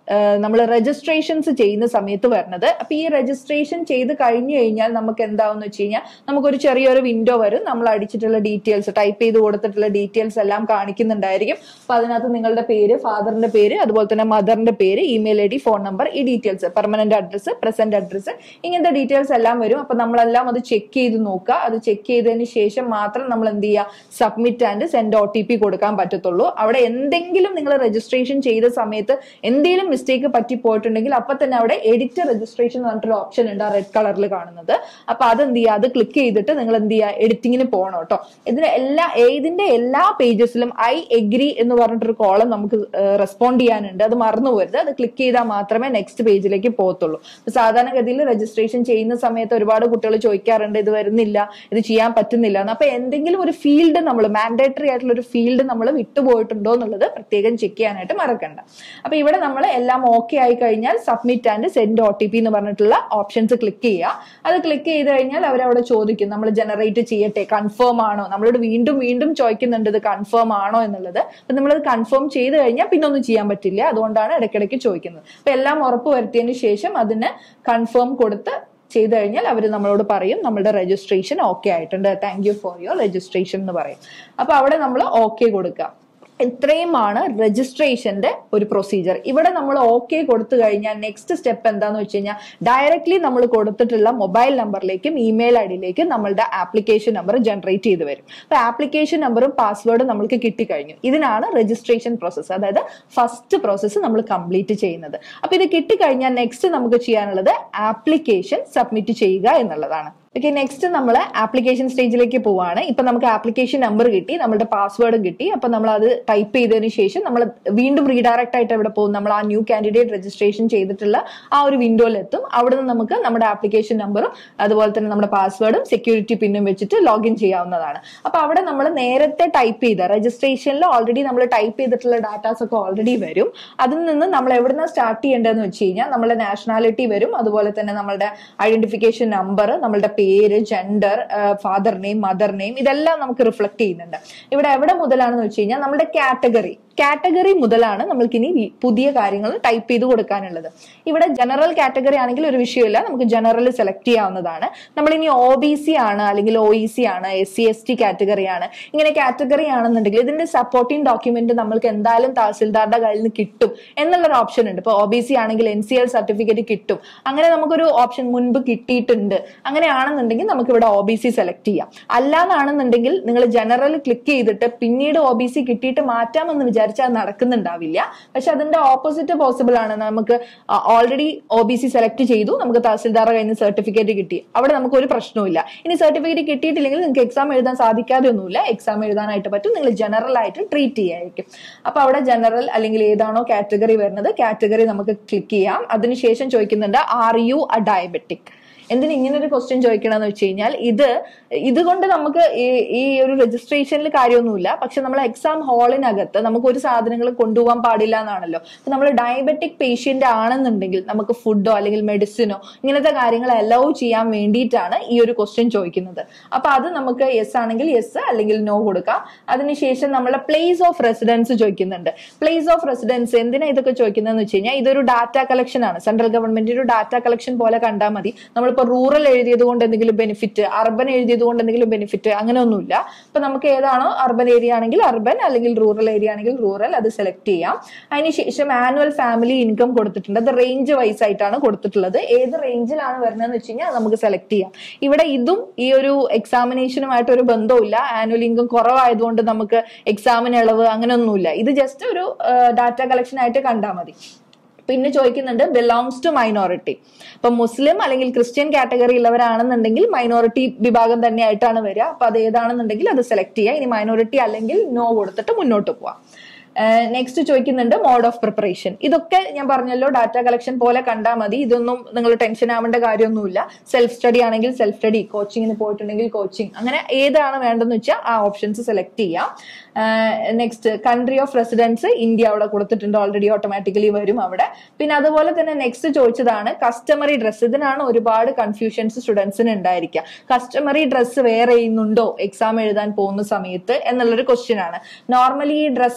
നമ്മൾ രജിസ്ട്രേഷൻസ് ചെയ്യുന്ന സമയത്ത് വരുന്നത്. അപ്പൊ ഈ രജിസ്ട്രേഷൻ ചെയ്ത് കഴിഞ്ഞു കഴിഞ്ഞാൽ നമുക്ക് എന്താവെന്ന് വെച്ച് കഴിഞ്ഞാൽ നമുക്കൊരു ചെറിയൊരു വിൻഡോ വരും. നമ്മൾ അടിച്ചിട്ടുള്ള ഡീറ്റെയിൽസ്, ടൈപ്പ് ചെയ്ത് കൊടുത്തിട്ടുള്ള ഡീറ്റെയിൽസ് എല്ലാം കാണിക്കുന്നുണ്ടായിരിക്കും. അപ്പൊ അതിനകത്ത് നിങ്ങളുടെ പേര്, ഫാദറിന്റെ പേര്, അതുപോലെ തന്നെ മദറിന്റെ പേര്, email I D, phone number, ഈ details, permanent address, present address, ഇങ്ങനത്തെ ഡീറ്റെയിൽസ് എല്ലാം വരും. അപ്പൊ നമ്മളെല്ലാം അത് ചെക്ക് ചെയ്ത് നോക്കുക. അത് ചെക്ക് ചെയ്തതിന് ശേഷം മാത്രം നമ്മൾ എന്ത് ചെയ്യുക, submit and send O T P കൊടുക്കാൻ പറ്റത്തുള്ളൂ. അവിടെ എന്തെങ്കിലും നിങ്ങൾ രജിസ്ട്രേഷൻ ചെയ്ത സമയത്ത് എന്തെങ്കിലും മിസ്റ്റേക്ക് പറ്റി പോയിട്ടുണ്ടെങ്കിൽ അപ്പൊ തന്നെ അവിടെ എഡിറ്റ് രജിസ്ട്രേഷൻ എന്ന് പറഞ്ഞിട്ടൊരു ഓപ്ഷൻ ഉണ്ട്, ആ റെഡ് കളറിൽ കാണുന്നത്. അപ്പൊ അത് എന്ത് ചെയ്യുക, അത് ക്ലിക്ക് ചെയ്തിട്ട് നിങ്ങൾ എന്ത് ചെയ്യുക, എഡിറ്റിങ്ങിന് പോകണം കേട്ടോ. ഇതിന്റെ എല്ലാ ഏതിന്റെ എല്ലാ പേജസിലും ഐ എഗ്രി എന്ന് പറഞ്ഞിട്ടൊരു കോളം നമുക്ക് റെസ്പോണ്ട് ചെയ്യാനുണ്ട്. അത് മറന്നു പോരുത്. അത് ക്ലിക്ക് ചെയ്താൽ മാത്രമേ നെക്സ്റ്റ് പേജിലേക്ക് പോകത്തുള്ളൂ. സാധാരണഗതിയിൽ രജിസ്ട്രേഷൻ ചെയ്യുന്ന സമയത്ത് ഒരുപാട് കുട്ടികൾ ചോദിക്കാറുണ്ട്, ഇത് വരുന്നില്ല, ഇത് ചെയ്യാൻ പറ്റുന്നില്ല എന്ന്. അപ്പൊ എന്തെങ്കിലും ഒരു ഫീൽഡ് നമ്മൾ മാൻഡേറ്ററി ആയിട്ടുള്ള ഒരു ഫീൽഡ് നമ്മൾ വിട്ടുപോയിട്ടുണ്ടോ എന്നുള്ളത് പ്രത്യേകം ചെക്ക് ചെയ്യാനായിട്ട് മറക്കണ്ട. അപ്പൊ ഇവിടെ നമ്മൾ എല്ലാം ഓക്കെ ആയി കഴിഞ്ഞാൽ submit and send O T P എന്ന് പറഞ്ഞിട്ടുള്ള ഓപ്ഷൻസ് ക്ലിക്ക് ചെയ്യുക. അത് ക്ലിക്ക് ചെയ്ത് കഴിഞ്ഞാൽ അവരവിടെ ചോദിക്കും നമ്മൾ ജനറേറ്റ് ചെയ്യട്ടെ, കൺഫേം ആണോ, നമ്മളോട് വീണ്ടും വീണ്ടും ചോദിക്കുന്നുണ്ട് ഇത് കൺഫേം ആണോ എന്നുള്ളത്. അപ്പൊ നമ്മളത് കൺഫേം ചെയ്ത് കഴിഞ്ഞാൽ പിന്നെ ഒന്നും ചെയ്യാൻ പറ്റില്ല. അതുകൊണ്ടാണ് ഇടയ്ക്കിടയ്ക്ക് ചോദിക്കുന്നത്. അപ്പൊ എല്ലാം ഉറപ്പ് വരുത്തിയതിന് ശേഷം അതിന് കൺഫേം കൊടുത്ത് ചെയ്ത് കഴിഞ്ഞാൽ അവർ നമ്മളോട് പറയും നമ്മളുടെ രജിസ്ട്രേഷൻ ഓക്കെ ആയിട്ടുണ്ട്, thank you for your registration എന്ന് പറയും. അപ്പൊ അവിടെ നമ്മൾ ഓക്കെ കൊടുക്കുക. ഇത്രയുമാണ് രജിസ്ട്രേഷന്റെ ഒരു പ്രൊസീജിയർ. ഇവിടെ നമ്മൾ ഓക്കെ കൊടുത്തു കഴിഞ്ഞാൽ നെക്സ്റ്റ് സ്റ്റെപ്പ് എന്താന്ന് വെച്ച് കഴിഞ്ഞാൽ ഡയറക്ട്ലി നമ്മൾ കൊടുത്തിട്ടുള്ള മൊബൈൽ നമ്പറിലേക്കും ഇമെയിൽ ഐ ഡിയിലേക്കും നമ്മളുടെ ആപ്ലിക്കേഷൻ നമ്പർ ജനറേറ്റ് ചെയ്ത് വരും. അപ്പൊ ആപ്ലിക്കേഷൻ നമ്പറും പാസ്വേഡും നമ്മൾക്ക് കിട്ടിക്കഴിഞ്ഞു. ഇതിനാണ് രജിസ്ട്രേഷൻ പ്രോസസ്സ്, അതായത് ഫസ്റ്റ് പ്രോസസ്സ് നമ്മൾ കംപ്ലീറ്റ് ചെയ്യുന്നത്. അപ്പൊ ഇത് കിട്ടിക്കഴിഞ്ഞാൽ നെക്സ്റ്റ് നമുക്ക് ചെയ്യാനുള്ളത് ആപ്ലിക്കേഷൻ സബ്മിറ്റ് ചെയ്യുക എന്നുള്ളതാണ്. ഓക്കെ, നെക്സ്റ്റ് നമ്മൾ ആപ്ലിക്കേഷൻ സ്റ്റേജിലേക്ക് പോവാണ്. ഇപ്പൊ നമുക്ക് ആപ്ലിക്കേഷൻ നമ്പർ കിട്ടി, നമ്മുടെ പാസ്വേഡും കിട്ടി. അപ്പൊ നമ്മൾ അത് ടൈപ്പ് ചെയ്തതിന് ശേഷം നമ്മൾ വീണ്ടും റീഡയറക്റ്റ് ആയിട്ട് എവിടെ പോകും, നമ്മൾ ആ ന്യൂ കാൻഡിഡേറ്റ് രജിസ്ട്രേഷൻ ചെയ്തിട്ടുള്ള ആ ഒരു വിൻഡോയിലെത്തും. അവിടെ നിന്ന് നമുക്ക് നമ്മുടെ ആപ്ലിക്കേഷൻ നമ്പറും അതുപോലെ തന്നെ നമ്മുടെ പാസ്വേഡും സെക്യൂരിറ്റി പിന്നും വെച്ചിട്ട് ലോഗിൻ ചെയ്യാവുന്നതാണ്. അപ്പൊ അവിടെ നമ്മൾ നേരത്തെ ടൈപ്പ് ചെയ്ത രജിസ്ട്രേഷനിൽ ഓൾറെഡി നമ്മൾ ടൈപ്പ് ചെയ്തിട്ടുള്ള ഡാറ്റാസ് ഒക്കെ ഓൾറെഡി വരും. അതിൽ നിന്ന് നമ്മൾ എവിടുന്ന സ്റ്റാർട്ട് ചെയ്യേണ്ടതെന്ന് വെച്ച് കഴിഞ്ഞാൽ നമ്മുടെ നാഷണാലിറ്റി വരും, അതുപോലെ തന്നെ നമ്മുടെ ഐഡന്റിഫിക്കേഷൻ നമ്പർ, നമ്മളുടെ പേര്, gender, father name, mother name, ഇതെല്ലാം നമുക്ക് റിഫ്ലക്ട് ചെയ്യുന്നുണ്ട്. ഇവിടെ എവിടെ മുതലാണെന്ന് വെച്ച് കഴിഞ്ഞാൽ നമ്മുടെ കാറ്റഗറി കാറ്റഗറി മുതലാണ് നമ്മൾക്ക് ഇനി പുതിയ കാര്യങ്ങൾ ടൈപ്പ് ചെയ്ത് കൊടുക്കാനുള്ളത്. ഇവിടെ ജനറൽ കാറ്റഗറി ആണെങ്കിൽ ഒരു വിഷയമില്ല, നമുക്ക് ജനറൽ സെലക്ട് ചെയ്യാവുന്നതാണ്. നമ്മൾ ഇനി ഒ ബി സി ആണ്, അല്ലെങ്കിൽ ഒ ഇ സി ആണ്, S C S T category ആണ്, ഇങ്ങനെ കാറ്റഗറി ആണെന്നുണ്ടെങ്കിൽ ഇതിന്റെ സപ്പോർട്ടിംഗ് ഡോക്യുമെന്റ് നമ്മൾക്ക് എന്തായാലും തഹസിൽദാരുടെ കയ്യിൽ നിന്ന് കിട്ടും എന്നുള്ളൊരു ഓപ്ഷൻ ഉണ്ട്. ഇപ്പൊ ഒ ബി സി ആണെങ്കിൽ എൻ സി എൽ സർട്ടിഫിക്കറ്റ് കിട്ടും, അങ്ങനെ നമുക്കൊരു ഓപ്ഷൻ മുൻപ് കിട്ടിയിട്ടുണ്ട്. അങ്ങനെയാണെന്നുണ്ടെങ്കിൽ നമുക്ക് ഇവിടെ ഒ ബി സി സെലക്ട് ചെയ്യാം. അല്ലാന്നാണെന്നുണ്ടെങ്കിൽ നിങ്ങൾ ജനറൽ ക്ലിക്ക് ചെയ്തിട്ട് പിന്നീട് ഒ ബി സി കിട്ടിയിട്ട് മാറ്റാമെന്ന് വിചാരിച്ചാൽ നടക്കുന്നുണ്ടാവില്ല. പക്ഷെ അതിന്റെ ഓപ്പോസിറ്റ് പോസിബിൾ ആണ്. നമുക്ക് already O B C select ചെയ്തു, നമുക്ക് തഹസിൽദാർ കയ്യിൽ നിന്ന് സർട്ടിഫിക്കറ്റ് കിട്ടി, അവിടെ നമുക്ക് ഒരു പ്രശ്നവുമില്ല. ഇനി സർട്ടിഫിക്കറ്റ് കിട്ടിയിട്ടില്ലെങ്കിൽ നിങ്ങൾക്ക് എക്സാം എഴുതാൻ സാധിക്കാതെ ഒന്നുമില്ല, എക്സാം എഴുതാനായിട്ട് പറ്റും. നിങ്ങൾ ജനറൽ ആയിട്ട് ട്രീറ്റ് ചെയ്യായിരിക്കും. അപ്പൊ അവിടെ ജനറൽ അല്ലെങ്കിൽ ഏതാണോ കാറ്റഗറി വരുന്നത് കാറ്റഗറി നമുക്ക് ക്ലിക്ക് ചെയ്യാം. അതിനുശേഷം ചോദിക്കുന്നുണ്ട് ആർ യു അ ഡയബറ്റിക്. എന്തിന് ഇങ്ങനെ ഒരു ക്വസ്റ്റ്യൻ ചോദിക്കണമെന്ന് വെച്ച് കഴിഞ്ഞാൽ ഇത് ഇതുകൊണ്ട് നമുക്ക് ഈ ഒരു രജിസ്ട്രേഷനിൽ കാര്യമൊന്നുമില്ല. പക്ഷെ നമ്മൾ എക്സാം ഹാളിനകത്ത് നമുക്ക് ഒരു സാധനങ്ങൾ കൊണ്ടുപോകാൻ പാടില്ല എന്നാണല്ലോ. അപ്പൊ നമ്മൾ ഡയബറ്റിക് പേഷ്യന്റ് ആണെന്നുണ്ടെങ്കിൽ നമുക്ക് ഫുഡോ അല്ലെങ്കിൽ മെഡിസിനോ ഇങ്ങനത്തെ കാര്യങ്ങൾ അലൗ ചെയ്യാൻ വേണ്ടിയിട്ടാണ് ഈ ഒരു ക്വസ്റ്റ്യൻ ചോദിക്കുന്നത്. അപ്പൊ അത് നമുക്ക് യെസ് ആണെങ്കിൽ യെസ്, അല്ലെങ്കിൽ നോ കൊടുക്കാം. അതിനുശേഷം നമ്മളെ പ്ലേസ് ഓഫ് റെസിഡൻസ് ചോദിക്കുന്നുണ്ട്. പ്ലേസ് ഓഫ് റെസിഡൻസ് എന്തിനാ ഇതൊക്കെ ചോദിക്കുന്നതെന്ന് വെച്ച് കഴിഞ്ഞാൽ ഇതൊരു ഡാറ്റ കളക്ഷൻ ആണ്. സെൻട്രൽ ഗവൺമെന്റ് ഒരു ഡാറ്റ കളക്ഷൻ പോലെ കണ്ടാൽ മതി. നമ്മൾ ഇപ്പൊ റൂറൽ എഴുതിയത് കൊണ്ട് എന്തെങ്കിലും ബെനിഫിറ്റ്, അർബൻ എഴുതിയത് കൊണ്ട് എന്തെങ്കിലും ബെനിഫിറ്റ്, അങ്ങനെ ഒന്നുമില്ല. അപ്പൊ നമുക്ക് ഏതാണോ അർബൻ ഏരിയ ആണെങ്കിൽ അർബൻ, അല്ലെങ്കിൽ റൂറൽ ഏരിയ ആണെങ്കിൽ റൂറൽ, അത് സെലക്ട് ചെയ്യാം. അതിനുശേഷം ആനുവൽ ഫാമിലി ഇൻകം കൊടുത്തിട്ടുണ്ട്. അത് റേഞ്ച് വൈസ് ആയിട്ടാണ് കൊടുത്തിട്ടുള്ളത്. ഏത് റേഞ്ചിലാണ് വരുന്നതെന്ന് വെച്ച് കഴിഞ്ഞാൽ നമുക്ക് സെലക്ട് ചെയ്യാം. ഇവിടെ ഇതും ഈ ഒരു എക്സാമിനേഷനുമായിട്ട് ഒരു ബന്ധവുമില്ല. ആനുവൽ ഇൻകം കുറവായതുകൊണ്ട് നമുക്ക് എക്സാമിന് ഇളവ് അങ്ങനെയൊന്നുമില്ല. ഇത് ജസ്റ്റ് ഒരു ഡാറ്റ കളക്ഷൻ ആയിട്ട് കണ്ടാൽ മതി. പിന്നെ ചോദിക്കുന്നുണ്ട് ബിലോങ്സ് ടു മൈനോറിറ്റി. ഇപ്പൊ മുസ്ലിം അല്ലെങ്കിൽ ക്രിസ്ത്യൻ കാറ്റഗറി ഉള്ളവരാണെന്നുണ്ടെങ്കിൽ മൈനോറിറ്റി വിഭാഗം തന്നെയായിട്ടാണ് വരിക. അപ്പൊ അത് ഏതാണെന്നുണ്ടെങ്കിൽ അത് സെലക്ട് ചെയ്യുക. ഇനി മൈനോറിറ്റി അല്ലെങ്കിൽ നോ കൊടുത്തിട്ട് മുന്നോട്ട് പോവാം. നെക്സ്റ്റ് ചോദിക്കുന്നുണ്ട് മോഡ് ഓഫ് പ്രിപ്പറേഷൻ. ഇതൊക്കെ ഞാൻ പറഞ്ഞല്ലോ ഡാറ്റ കളക്ഷൻ പോലെ കണ്ടാൽ മതി. ഇതൊന്നും നിങ്ങൾ ടെൻഷൻ ആവേണ്ട കാര്യമൊന്നുമില്ല. സെൽഫ് സ്റ്റഡി ആണെങ്കിൽ സെൽഫ് സ്റ്റഡി, കോച്ചിങ്ങിന് പോയിട്ടുണ്ടെങ്കിൽ കോച്ചിങ്, അങ്ങനെ ഏതാണ് വേണ്ടതെന്ന് വെച്ചാൽ ആ ഓപ്ഷൻസ് സെലക്ട് ചെയ്യാം. Next country of residence India അവിടെ കൊടുത്തിട്ടുണ്ട്, ഓൾറെഡി ഓട്ടോമാറ്റിക്കലി വരും അവിടെ. പിന്നെ അതുപോലെ തന്നെ നെക്സ്റ്റ് ചോദിച്ചതാണ് കസ്റ്റമറി ഡ്രസ്സ്. ഇതിനാണ് ഒരുപാട് കൺഫ്യൂഷൻസ് സ്റ്റുഡൻസിന് ഉണ്ടായിരിക്കുക. കസ്റ്റമറി ഡ്രസ്സ് വെയർ ചെയ്യുന്നുണ്ടോ എക്സാം എഴുതാൻ പോകുന്ന സമയത്ത് എന്നുള്ളൊരു ക്വസ്റ്റ്യൻ ആണ്. നോർമലി ഈ ഡ്രസ്സ് നീറ്റ്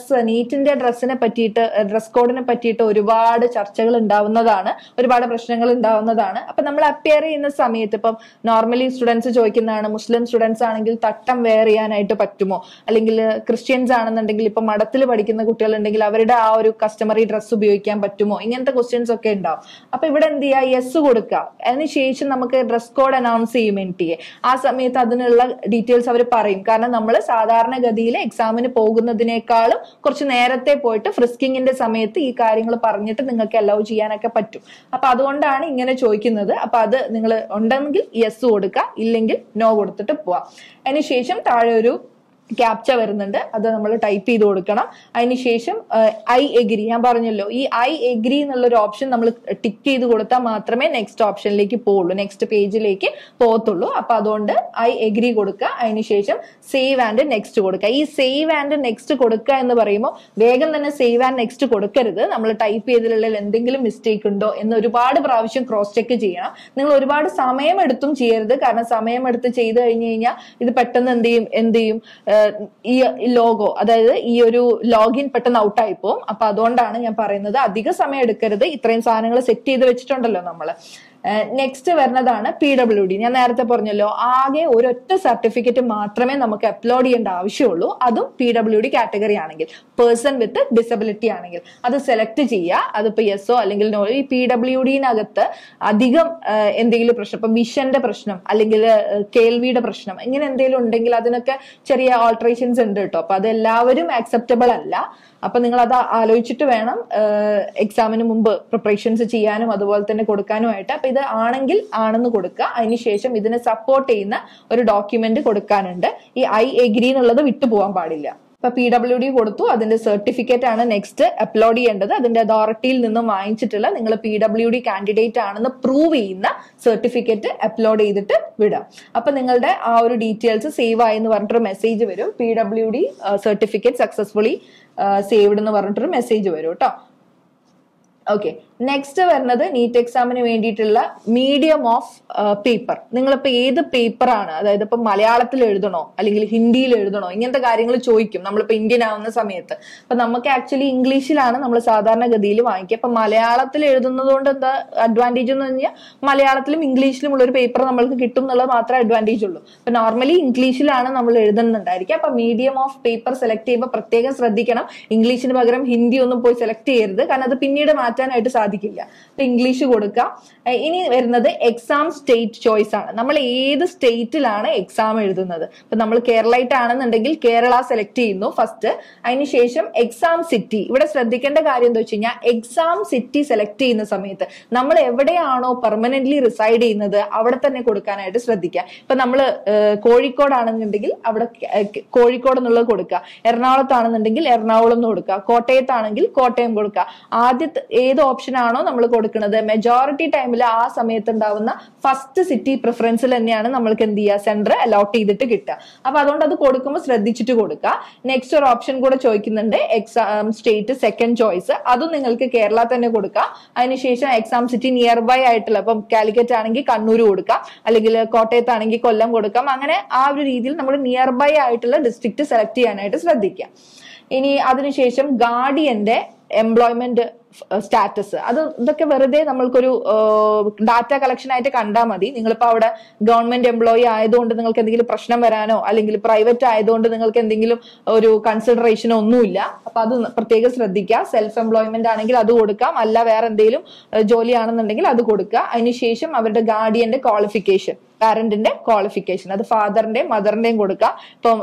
നീറ്റിന്റെ ഡ്രസ്സിനെ പറ്റിയിട്ട് ഡ്രസ് കോഡിനെ പറ്റിയിട്ട് ഒരുപാട് ചർച്ചകൾ ഉണ്ടാവുന്നതാണ്, ഒരുപാട് പ്രശ്നങ്ങൾ ഉണ്ടാവുന്നതാണ്. അപ്പൊ നമ്മൾ അപ്പിയർ ചെയ്യുന്ന സമയത്ത് ഇപ്പം നോർമലി സ്റ്റുഡൻസ് ചോദിക്കുന്നതാണ്, മുസ്ലിം സ്റ്റുഡൻസ് ആണെങ്കിൽ തട്ടം വെയർ ചെയ്യാനായിട്ട് പറ്റുമോ, അല്ലെങ്കിൽ ക്രിസ്ത്യൻസ് ആണെന്നുണ്ടെങ്കിൽ ഇപ്പൊ മഠത്തിൽ പഠിക്കുന്ന കുട്ടികളുണ്ടെങ്കിൽ അവരുടെ ആ ഒരു കസ്റ്റമറി ഡ്രസ്സ് ഉപയോഗിക്കാൻ പറ്റുമോ, ഇങ്ങനത്തെ ക്വസ്റ്റ്യൻസ് ഒക്കെ ഉണ്ടാവും. അപ്പൊ ഇവിടെ എന്ത് ചെയ്യുക, യെസ് കൊടുക്കുക. അതിനുശേഷം നമുക്ക് ഡ്രസ് കോഡ് അനൗൺസ് ചെയ്യും എൻ ടി എ. ആ സമയത്ത് അതിനുള്ള ഡീറ്റെയിൽസ് അവർ പറയും. കാരണം നമ്മൾ സാധാരണഗതിയിൽ എക്സാമിന് പോകുന്നതിനേക്കാളും കുറച്ച് നേരത്തെ പോയിട്ട് ഫ്രിസ്കിങ്ങിന്റെ സമയത്ത് ഈ കാര്യങ്ങൾ പറഞ്ഞിട്ട് നിങ്ങൾക്ക് അലൗ ചെയ്യാനൊക്കെ പറ്റും. അപ്പൊ അതുകൊണ്ടാണ് ഇങ്ങനെ ചോദിക്കുന്നത്. അപ്പൊ അത് നിങ്ങൾ ഉണ്ടെങ്കിൽ യെസ് കൊടുക്കുക, ഇല്ലെങ്കിൽ നോ കൊടുത്തിട്ട് പോവാം. അതിനുശേഷം താഴെ ഒരു ക്യാപ്ച വരുന്നുണ്ട്, അത് നമ്മൾ ടൈപ്പ് ചെയ്ത് കൊടുക്കണം. അതിനുശേഷം ഐ എഗ്രി, ഞാൻ പറഞ്ഞല്ലോ ഈ ഐ എഗ്രി എന്നുള്ളൊരു ഓപ്ഷൻ നമ്മൾ ടിക്ക് ചെയ്ത് കൊടുത്താൽ മാത്രമേ നെക്സ്റ്റ് ഓപ്ഷനിലേക്ക് പോവുള്ളൂ, നെക്സ്റ്റ് പേജിലേക്ക് പോകത്തുള്ളൂ. അപ്പൊ അതുകൊണ്ട് ഐ എഗ്രി കൊടുക്കുക. അതിനുശേഷം സേവ് ആൻഡ് നെക്സ്റ്റ് കൊടുക്കുക. ഈ സേവ് ആൻഡ് നെക്സ്റ്റ് കൊടുക്കുക എന്ന് പറയുമ്പോൾ വേഗം തന്നെ സേവ് ആൻഡ് നെക്സ്റ്റ് കൊടുക്കരുത്. നമ്മൾ ടൈപ്പ് ചെയ്തതിലുള്ള എന്തെങ്കിലും മിസ്റ്റേക്ക് ഉണ്ടോ എന്ന് ഒരുപാട് പ്രാവശ്യം ക്രോസ് ചെക്ക് ചെയ്യണം. നിങ്ങൾ ഒരുപാട് സമയമെടുത്തും ചെയ്യരുത്. കാരണം സമയമെടുത്ത് ചെയ്ത് കഴിഞ്ഞ് കഴിഞ്ഞാൽ ഇത് പെട്ടെന്ന് എന്ത് ചെയ്യും എന്ത് ചെയ്യും ഈ ലോഗോ, അതായത് ഈ ഒരു ലോഗിൻ പെട്ടെന്ന് ഔട്ടായി പോകും. അപ്പൊ അതുകൊണ്ടാണ് ഞാൻ പറയുന്നത് അധിക സമയം എടുക്കരുത്. ഇത്രയും സാധനങ്ങൾ സെറ്റ് ചെയ്ത് വെച്ചിട്ടുണ്ടല്ലോ നമ്മള്. നെക്സ്റ്റ് വരുന്നതാണ് പി ഡബ്ല്യു ഡി. ഞാൻ നേരത്തെ പറഞ്ഞല്ലോ ആകെ ഒരൊറ്റ സർട്ടിഫിക്കറ്റ് മാത്രമേ നമുക്ക് അപ്ലോഡ് ചെയ്യേണ്ട ആവശ്യമുള്ളൂ, അതും പി ഡബ്ല്യു ഡി കാറ്റഗറി ആണെങ്കിൽ, പേഴ്സൺ വിത്ത് ഡിസബിലിറ്റി ആണെങ്കിൽ അത് സെലക്ട് ചെയ്യുക. അതിപ്പോ യെസോ അല്ലെങ്കിൽ നോ. ഈ പി ഡബ്ല്യു ഡിനകത്ത് അധികം എന്തെങ്കിലും പ്രശ്നം, ഇപ്പൊ വിഷന്റെ പ്രശ്നം അല്ലെങ്കിൽ കേൾവിയുടെ പ്രശ്നം ഇങ്ങനെ എന്തെങ്കിലും ഉണ്ടെങ്കിൽ അതിനൊക്കെ ചെറിയ ഓൾട്ടറേഷൻസ് ഉണ്ട് കേട്ടോ. അപ്പൊ അത് എല്ലാവരും ആക്സെപ്റ്റബിൾ അല്ല. അപ്പൊ നിങ്ങൾ അത് ആലോചിച്ചിട്ട് വേണം എക്സാമിന് മുമ്പ് പ്രിപ്പറേഷൻസ് ചെയ്യാനും അതുപോലെ തന്നെ കൊടുക്കാനുമായിട്ട്. അപ്പൊ ഇത് ആണെങ്കിൽ ആണെന്ന് കൊടുക്കുക. അതിനുശേഷം ഇതിനെ സപ്പോർട്ട് ചെയ്യുന്ന ഒരു ഡോക്യുമെന്റ് കൊടുക്കാനുണ്ട്. ഈ ഐ എഗ്രി എന്നുള്ളത് വിട്ടുപോകാൻ പാടില്ല. ഇപ്പൊ പി ഡബ്ല്യു ഡി കൊടുത്തു, അതിന്റെ സർട്ടിഫിക്കറ്റ് ആണ് നെക്സ്റ്റ് അപ്ലോഡ് ചെയ്യേണ്ടത്. അതിന്റെ അതോറിറ്റിയിൽ നിന്നും വാങ്ങിച്ചിട്ടുള്ള നിങ്ങൾ പി ഡബ്ല്യു ഡി കാൻഡിഡേറ്റ് ആണെന്ന് പ്രൂവ് ചെയ്യുന്ന സർട്ടിഫിക്കറ്റ് അപ്ലോഡ് ചെയ്തിട്ട് വിടാം. അപ്പൊ നിങ്ങളുടെ ആ ഒരു ഡീറ്റെയിൽസ് സേവ് ആയി എന്ന് പറഞ്ഞിട്ടൊരു മെസ്സേജ് വരും. P W D certificate successfully saved എന്ന് പറഞ്ഞിട്ടൊരു മെസ്സേജ് വരും കേട്ടോ. ഓക്കെ, നെക്സ്റ്റ് വരുന്നത് നീറ്റ് എക്സാമിന് വേണ്ടിയിട്ടുള്ള മീഡിയം ഓഫ് പേപ്പർ. നിങ്ങളിപ്പോ ഏത് പേപ്പറാണ്, അതായത് ഇപ്പൊ മലയാളത്തിൽ എഴുതണോ അല്ലെങ്കിൽ ഹിന്ദിയിൽ എഴുതണോ, ഇങ്ങനത്തെ കാര്യങ്ങൾ ചോദിക്കും നമ്മളിപ്പോ ഇന്ത്യൻ ആവുന്ന സമയത്ത്. അപ്പൊ നമുക്ക് ആക്ച്വലി ഇംഗ്ലീഷിലാണ് നമ്മൾ സാധാരണഗതിയിൽ വാങ്ങിക്കുക. അപ്പൊ മലയാളത്തിൽ എഴുതുന്നത് കൊണ്ട് എന്താ അഡ്വാൻറ്റേജ് എന്ന് പറഞ്ഞാൽ മലയാളത്തിലും ഇംഗ്ലീഷിലും ഉള്ള ഒരു പേപ്പർ നമ്മൾക്ക് കിട്ടും എന്നുള്ളത് മാത്രമേ അഡ്വാൻറ്റേജ് ഉള്ളൂ. അപ്പൊ നോർമലി ഇംഗ്ലീഷിലാണ് നമ്മൾ എഴുതുന്നുണ്ടായിരിക്കുക. അപ്പൊ മീഡിയം ഓഫ് പേപ്പർ സെലക്ട് ചെയ്യുമ്പോൾ പ്രത്യേകം ശ്രദ്ധിക്കണം. ഇംഗ്ലീഷിന് പകരം ഹിന്ദി ഒന്നും പോയി സെലക്ട് ചെയ്യരുത്, കാരണം അത് പിന്നീട് മാറ്റാനായിട്ട് സാധിക്കില്ല. അപ്പൊ ഇംഗ്ലീഷ് കൊടുക്കുക. ഇനി വരുന്നത് എക്സാം സ്റ്റേറ്റ് ചോയ്സ് ആണ്. നമ്മൾ ഏത് സ്റ്റേറ്റിലാണ് എക്സാം എഴുതുന്നത്. ഇപ്പൊ നമ്മൾ കേരളയിട്ട് ആണെന്നുണ്ടെങ്കിൽ കേരള സെലക്ട് ചെയ്യുന്നു ഫസ്റ്റ്. അതിനുശേഷം എക്സാം സിറ്റി. ഇവിടെ ശ്രദ്ധിക്കേണ്ട കാര്യം എന്താ വെച്ച് കഴിഞ്ഞാൽ എക്സാം സിറ്റി സെലക്ട് ചെയ്യുന്ന സമയത്ത് നമ്മൾ എവിടെയാണോ പെർമനന്റ്ലി റിസൈഡ് ചെയ്യുന്നത് അവിടെ തന്നെ കൊടുക്കാനായിട്ട് ശ്രദ്ധിക്കുക. ഇപ്പൊ നമ്മൾ കോഴിക്കോടാണെന്നുണ്ടെങ്കിൽ അവിടെ കോഴിക്കോട് എന്നുള്ളത് കൊടുക്കുക, എറണാകുളത്താണെന്നുണ്ടെങ്കിൽ എറണാകുളം എന്ന് കൊടുക്കുക, കോട്ടയത്താണെങ്കിൽ കോട്ടയം കൊടുക്കുക. ആദ്യത്തെ ഏത് ഓപ്ഷൻ ആണോ നമ്മൾ കൊടുക്കുന്നത് മെജോറിറ്റി ടൈമിൽ ആ സമയത്ത് ഉണ്ടാവുന്ന ഫസ്റ്റ് സിറ്റി പ്രിഫറൻസിൽ തന്നെയാണ് നമ്മൾക്ക് എന്ത് ചെയ്യുക സെന്റർ അലോട്ട് ചെയ്തിട്ട് കിട്ടുക. അപ്പൊ അതുകൊണ്ട് അത് കൊടുക്കുമ്പോൾ ശ്രദ്ധിച്ചിട്ട് കൊടുക്കുക. നെക്സ്റ്റ് ഒരു ഓപ്ഷൻ കൂടെ ചോദിക്കുന്നുണ്ട് എക്സാം സ്റ്റേറ്റ് സെക്കൻഡ് ചോയ്സ്, അതും നിങ്ങൾക്ക് കേരള തന്നെ കൊടുക്കുക. അതിനുശേഷം എക്സാം സിറ്റി നിയർ ബൈ ആയിട്ടുള്ള, ഇപ്പം കാലിക്കറ്റ് ആണെങ്കിൽ കണ്ണൂർ കൊടുക്കാം, അല്ലെങ്കിൽ കോട്ടയത്താണെങ്കിൽ കൊല്ലം കൊടുക്കാം. അങ്ങനെ ആ ഒരു രീതിയിൽ നമ്മൾ നിയർ ബൈ ആയിട്ടുള്ള ഡിസ്ട്രിക്ട് സെലക്ട് ചെയ്യാനായിട്ട് ശ്രദ്ധിക്കുക. ഇനി അതിനുശേഷം ഗാർഡിയന്റെ എംപ്ലോയ്മെന്റ് സ്റ്റാറ്റസ്, അത് ഇതൊക്കെ വെറുതെ നമ്മൾക്കൊരു ഡാറ്റ കളക്ഷൻ ആയിട്ട് കണ്ടാൽ മതി. നിങ്ങളിപ്പോ അവിടെ ഗവൺമെന്റ് എംപ്ലോയി ആയതുകൊണ്ട് നിങ്ങൾക്ക് എന്തെങ്കിലും പ്രശ്നം വരാനോ അല്ലെങ്കിൽ പ്രൈവറ്റ് ആയതുകൊണ്ട് നിങ്ങൾക്ക് എന്തെങ്കിലും ഒരു കൺസിഡറേഷനോ ഒന്നുമില്ല. അപ്പൊ അത് പ്രത്യേകം ശ്രദ്ധിക്കുക. സെൽഫ് എംപ്ലോയ്മെന്റ് ആണെങ്കിൽ അത് കൊടുക്കാം, അല്ല വേറെ എന്തെങ്കിലും ജോലിയാണെന്നുണ്ടെങ്കിൽ അത് കൊടുക്കുക. അതിനുശേഷം അവരുടെ ഗാർഡിയന്റെ ക്വാളിഫിക്കേഷൻ, പാരന്റിന്റെ ക്വാളിഫിക്കേഷൻ, അത് ഫാദറിന്റെയും മദറിന്റെയും കൊടുക്കുക. ഇപ്പം